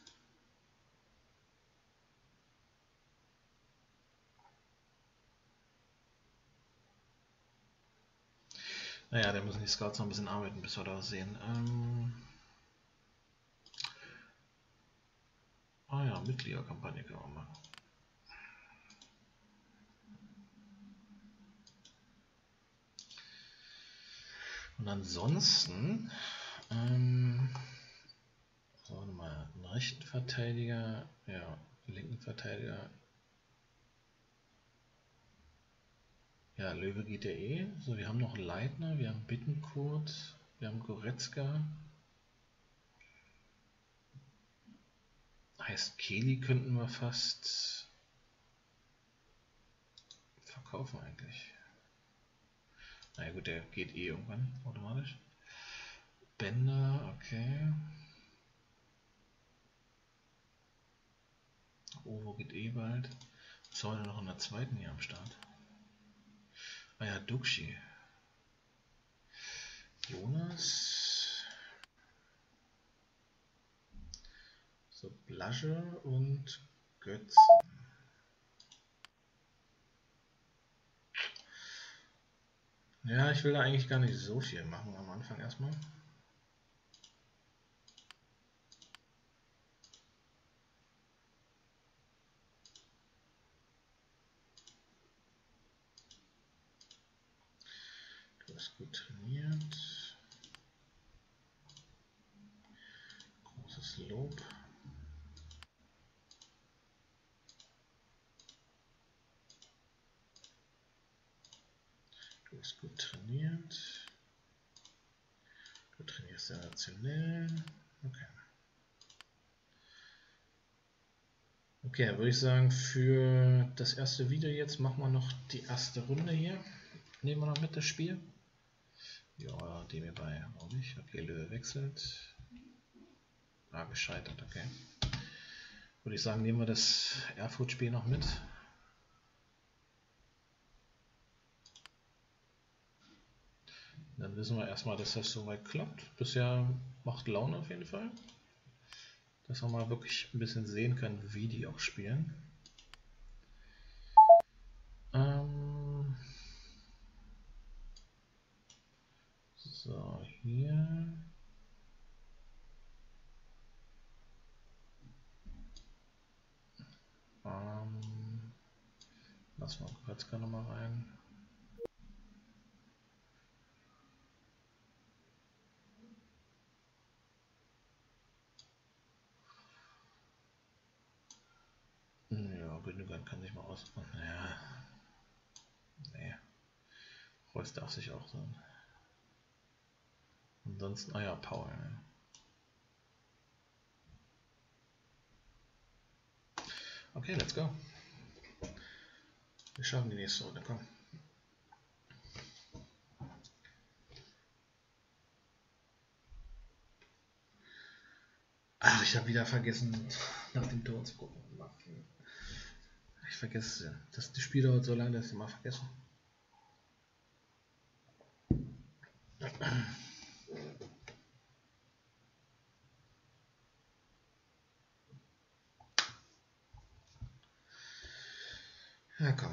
Naja, da müssen die Scouts noch ein bisschen arbeiten, bis wir da was sehen. Ähm ah ja, Mitgliederkampagne können wir machen. Und ansonsten, ähm, so, warte mal, einen rechten Verteidiger, ja, linken Verteidiger. Ja, Löwe geht ja eh. So, wir haben noch Leitner, wir haben Bittenkurt, wir haben Goretzka. Heißt, Kelly könnten wir fast verkaufen eigentlich. Na ja, gut, der geht eh irgendwann automatisch. Bender, okay. Ovo geht eh bald. Was haben wir noch in der zweiten hier am Start? Ah ja, Duxi. Jonas. So, Blasche und Götz. Ja, ich will da eigentlich gar nicht so viel machen am Anfang erstmal. Du hast gut trainiert. Großes Lob. Du hast gut trainiert. Du trainierst sensationell. Okay. Okay, würde ich sagen, für das erste Video jetzt machen wir noch die erste Runde hier. Nehmen wir noch mit das Spiel. Ja, dem hier bei auch nicht. Okay, Löwe wechselt. Ah, gescheitert, okay. Würde ich sagen, nehmen wir das Erfurt-Spiel noch mit. Dann wissen wir erstmal, dass das soweit klappt. Bisher macht Laune auf jeden Fall. Dass wir mal wirklich ein bisschen sehen können, wie die auch spielen. Ähm so, hier. Ähm lassen wir Goretzka nochmal rein. Ja, Gündogan kann sich mal aus. Ja. Nee. Reus darf sich auch sein. Ansonsten, ah ja, Paul. Ne? Okay, let's go. Wir schaffen die nächste Runde, komm. Ach, ich habe wieder vergessen, nach dem Tor zu gucken. Ich vergesse, das Spiel dauert so lange, dass ich immer vergesse. Ja, komm.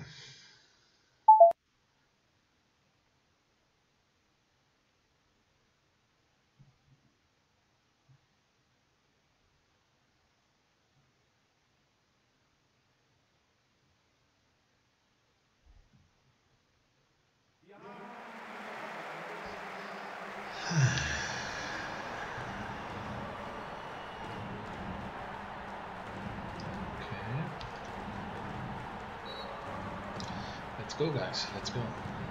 Let's go, guys. Let's go.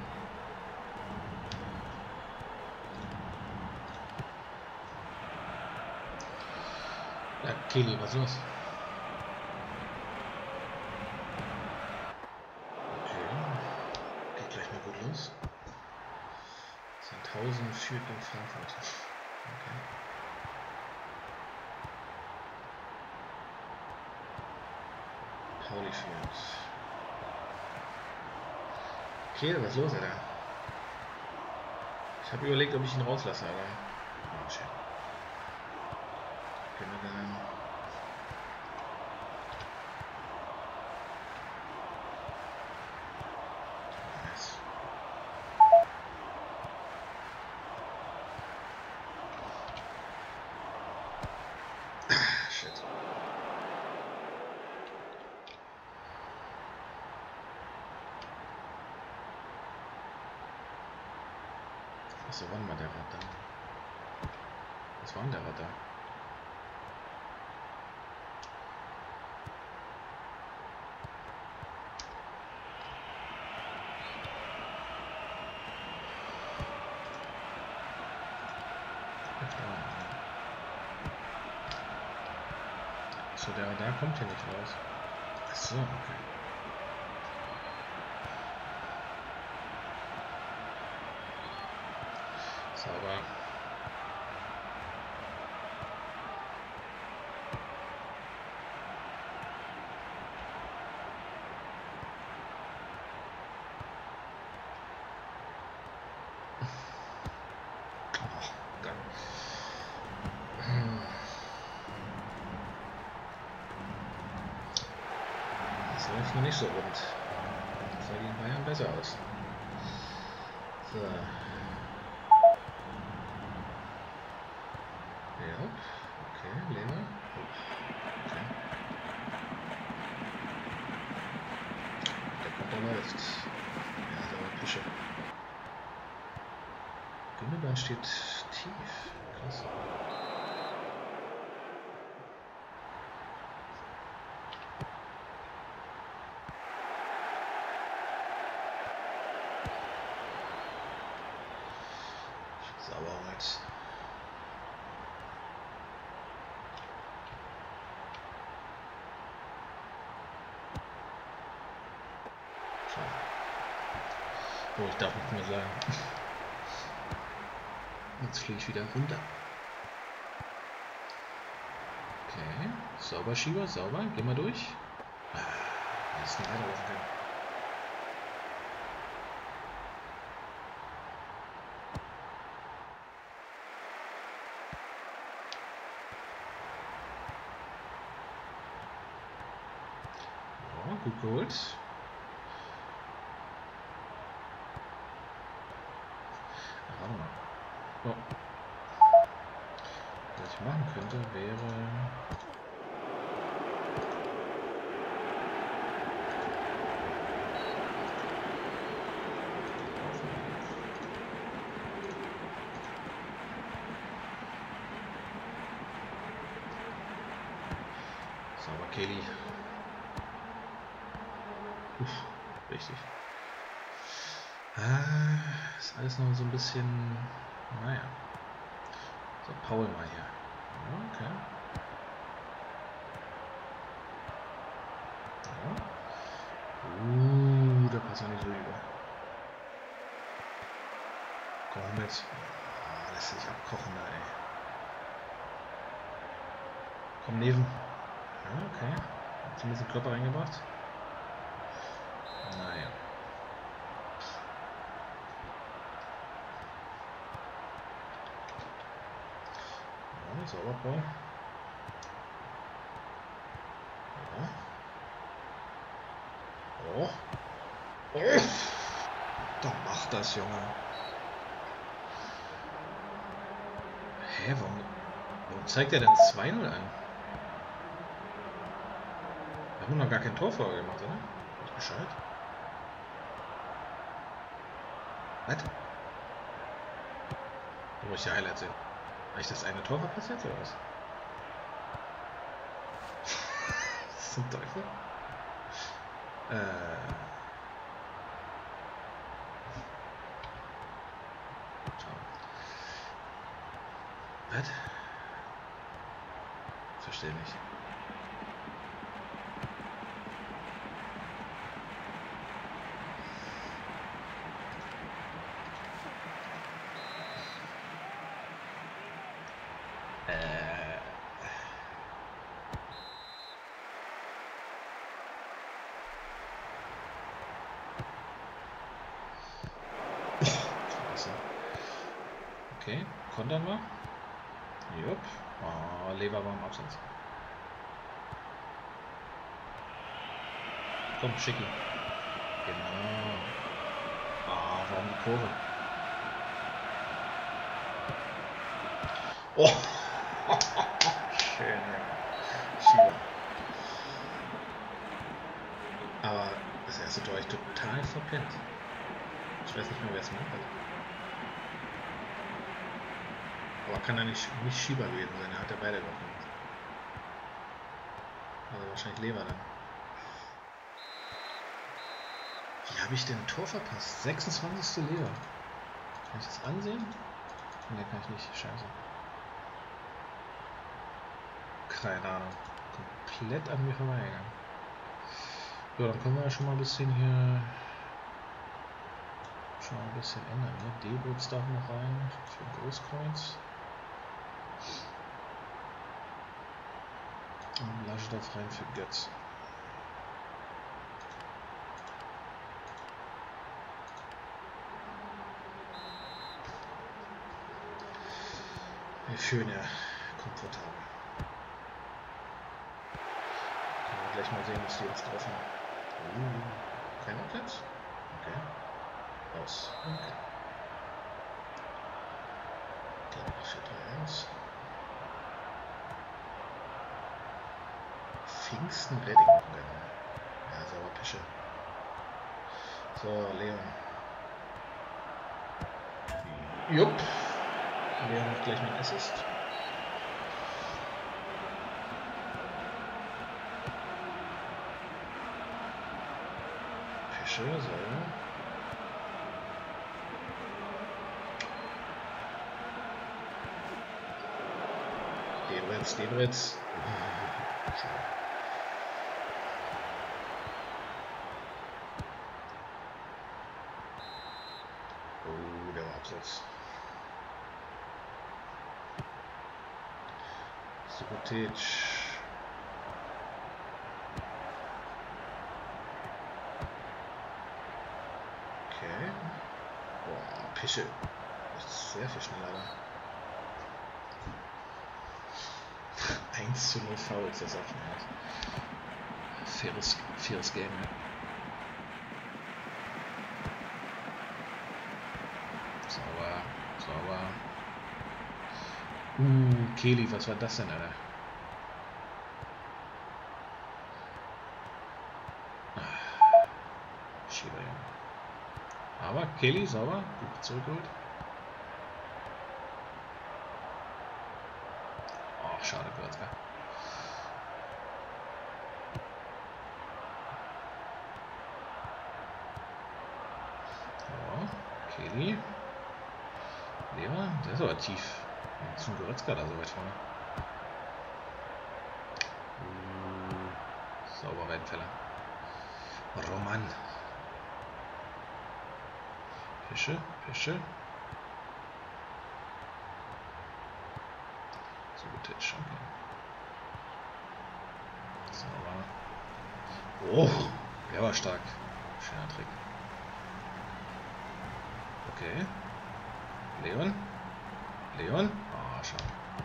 Ja, Kelly, was ist los? Okay. Geht gleich mal gut los. Sandhausen führt in Frankfurt. Okay. Pauli führt. Okay, was ist los, Alter? Ich habe überlegt, ob ich ihn rauslasse, aber... Oh, shit. Können wir dann... Nice. Ah, shit. Achso, wann war der Rad dann? Was war denn der Rad da? Achso, der da kommt hier nicht raus. Achso, okay. Sauber. Das läuft noch nicht so rund. Das sah gegen Bayern besser aus. So. Ja, okay, Lehner. Okay. Der Konter läuft. Ja, der Pische. Gündogan steht tief. Krass. Sauberheit. Oh, ich darf nicht mehr sagen. Jetzt fliege ich wieder runter. Okay, sauber Schieber, sauber. Geh mal durch. Ah, jetzt nicht weiterlaufen können. Gut geholt. Warte mal. Oh. Was ich machen könnte, wäre... Sauber, Kelly. Uff, richtig. Ah, ist alles noch so ein bisschen... Naja. So, Paul mal hier. Okay. Ja. Uh, da passt ja nicht so über. Komm mit. Oh, lässt sich abkochen da, ey. Komm neben. Ja, okay. Hat ein bisschen Körper reingebracht. Naja. Ja, sauber, Paul. Ja. Oh. Oh. Doch mach das, Junge. Hä, warum, warum zeigt er denn zwei null an? Wir haben noch gar kein Tor vorher gemacht, oder? Ist Bescheid? Was? Wo ich die Highlights sehen? Habe ich das eine Tor verpasst jetzt, oder was? Was zum Teufel? Äh... Was? Verstehe nicht. Äh... Okay, kontern wir. Jupp. Oh, Lever war im Absatz. Komm, schick ihn. Genau. Ah, warum die Kurve? Oh! Schön, ja. Schieber. Aber das erste Tor ich total verpennt. Ich weiß nicht mehr, wer es macht. Aber kann er nicht, nicht Schieber gewesen sein, er hat ja beide gemacht. Also wahrscheinlich Lever dann. Wie habe ich denn ein Tor verpasst? sechsundzwanzigste Lever. Kann ich das ansehen? Ne, kann ich nicht. Scheiße. Keine Ahnung. Komplett an mir vorbeigegangen. So, dann können wir ja schon mal ein bisschen hier schon mal ein bisschen ändern. Ne? D-Boots darf noch rein für ein Großkreuz. Und Lasche darf rein für Götz. Wir führen ja komfortabel. Können wir gleich mal sehen, was die jetzt drauf haben. Uh, kein Platz? Okay. Aus. Okay. Dann vier drei eins. Pfingsten Redding. Ja, sauber Pische. So, Leon. Jupp. Leon macht gleich mit Assist. Pische, so. Debritz, Debritz. Oh, der war Absatz. Subotic. Okay. Boah, Pische. Das ist sehr viel schneller. eins zu null Fouls, das auch schon heißt. faires, faires Game. Ne? Sauber, sauber. Uh, Kelly, was war das denn, Alter? Schieber, ja. Aber Kelly, sauber, gut zurückgeholt. Oh, schade, Goretzka. So, Kelly. Leber, der ist aber tief. Was ist ein Goretzka da so weit vorne? Uh, sauber Weidenfeller. Roman. Fische, Fische. So gut ist schon. Sauber. Oh, der war stark. Schöner Trick. Okay. Leon. Leon. Oh, schade.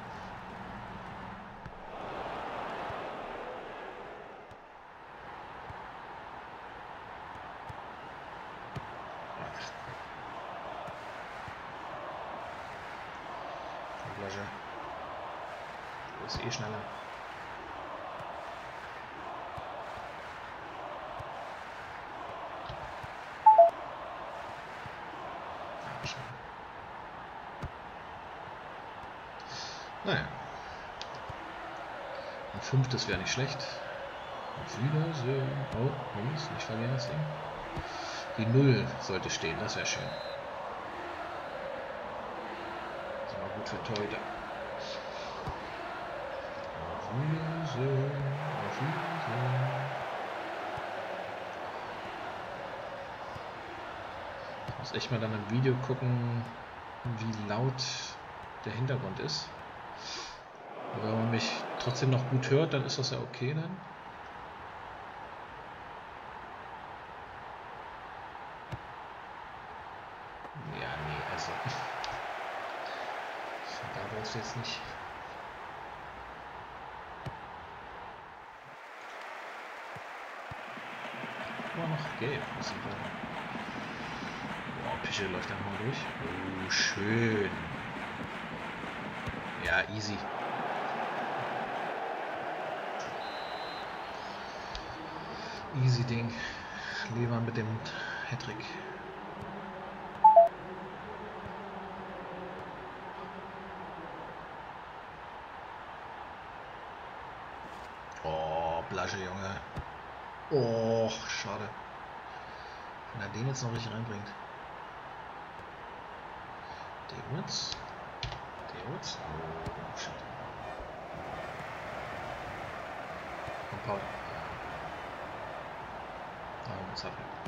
Du bist eh schneller. Ah, schade. Naja. Ein fünftes wäre nicht schlecht. Auf Wiedersehen. Oh, Jungs, nicht verlieren das Ding. Die Null sollte stehen, das wäre schön. Das war gut für Torhüter. Auf Wiedersehen, auf Wiedersehen. Ich muss echt mal dann im Video gucken, wie laut der Hintergrund ist. Aber wenn man mich trotzdem noch gut hört, dann ist das ja okay dann. Ja, nee, also. Da brauchst du jetzt nicht. Immer noch gelb. Boah, Pische läuft einfach mal durch. Oh, schön. Ja, easy. Easy Ding. Lever mit dem Hattrick. Oh, Blasche, Junge. Oh, schade. Wenn er den jetzt noch nicht reinbringt. Dewitz. Dewitz. Oh, shit. Und Paul. Ah, was hat er?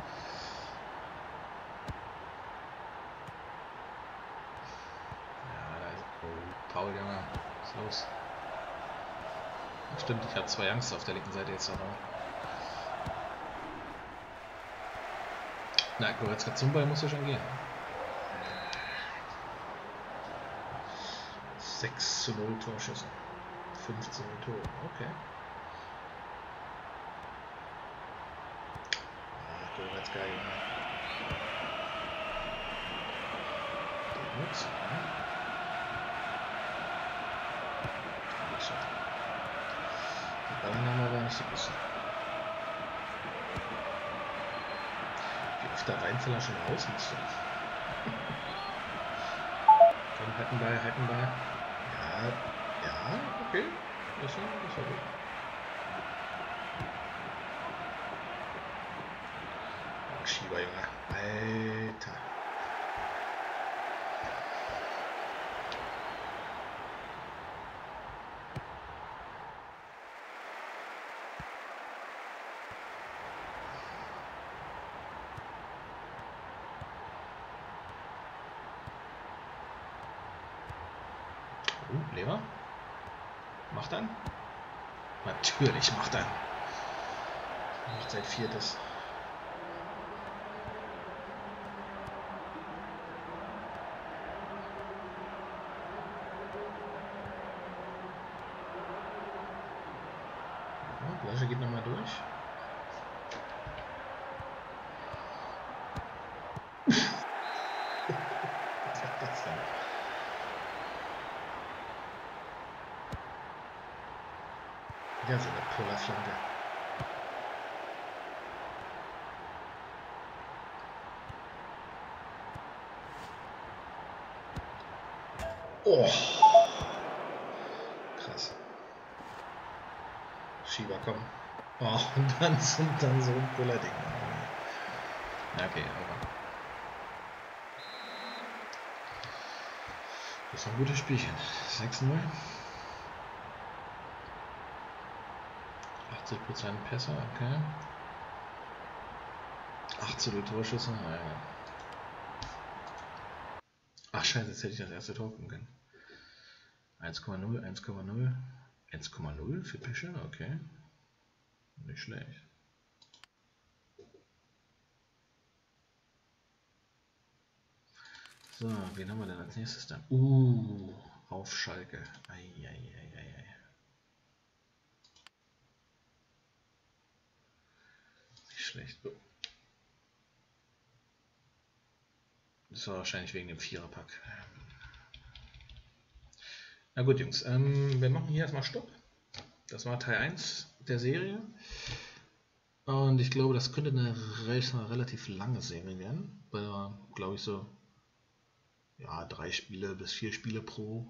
Ja, da ist. Oh, Paul, Junge. Was ist los? Ach, stimmt, ich habe zwei Angst auf der linken Seite jetzt dabei. Na, Goretzka zum Ball muss ja schon gehen. sechs zu null Torschüsse. fünfzehn Tore, okay. Ah, Goretzka, Junge. Der Nutz, ja. Die Ballannahme war nicht so gut. Wie oft der Weidenfeller schon raus musste. Komm, halten Ball, halten Ball. Ja, ja, okay. Das ist, das war gut. Oh, Schieber, Junge. Alter. Uh, Leber. Macht dann? Natürlich macht er. Macht sein viertes. Ja, Blasche geht nochmal durch. Ja, so eine Pullerflanke. Oh. Krass. Schieber, komm. Oh, und dann, und dann so ein Pullerding. Okay, aber. Das ist ein gutes Spielchen. sechs null. achtzig Prozent Pässe, okay. achtzehn Torschüsse, naja. Ach scheiße, jetzt hätte ich das erste Tor gucken können. eins Komma null, eins Komma null. eins Komma null für Pische, okay. Nicht schlecht. So, wen haben wir denn als nächstes dann? Uh, auf Schalke. Eieieiei. Nicht schlecht. Das war wahrscheinlich wegen dem Viererpack. Na gut, Jungs, ähm, wir machen hier erstmal Stopp. Das war Teil eins der Serie. Und ich glaube, das könnte eine relativ lange Serie werden, weil wir, glaube ich, so ja, drei Spiele bis vier Spiele pro,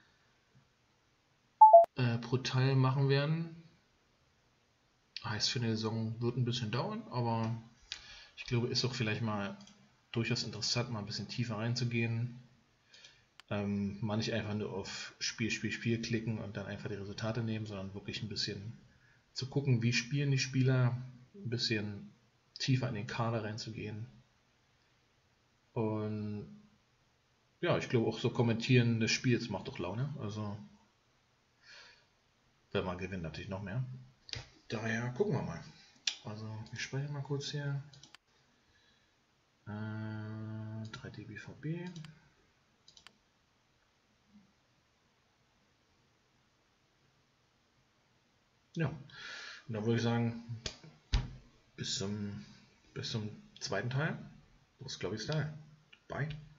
äh, pro Teil machen werden. Heißt, für eine Saison wird ein bisschen dauern, aber ich glaube, ist auch vielleicht mal durchaus interessant, mal ein bisschen tiefer reinzugehen. Ähm, mal nicht einfach nur auf Spiel, Spiel, Spiel klicken und dann einfach die Resultate nehmen, sondern wirklich ein bisschen zu gucken, wie spielen die Spieler, ein bisschen tiefer in den Kader reinzugehen. Und ja, ich glaube auch so kommentieren des Spiels macht doch Laune. Also, wenn man gewinnt, natürlich noch mehr. Daher gucken wir mal. Also, ich spreche mal kurz hier. Äh, drei D B V B. Ja, und dann würde ich sagen, bis zum, bis zum zweiten Teil. Das ist, glaube ich, Style. Bye.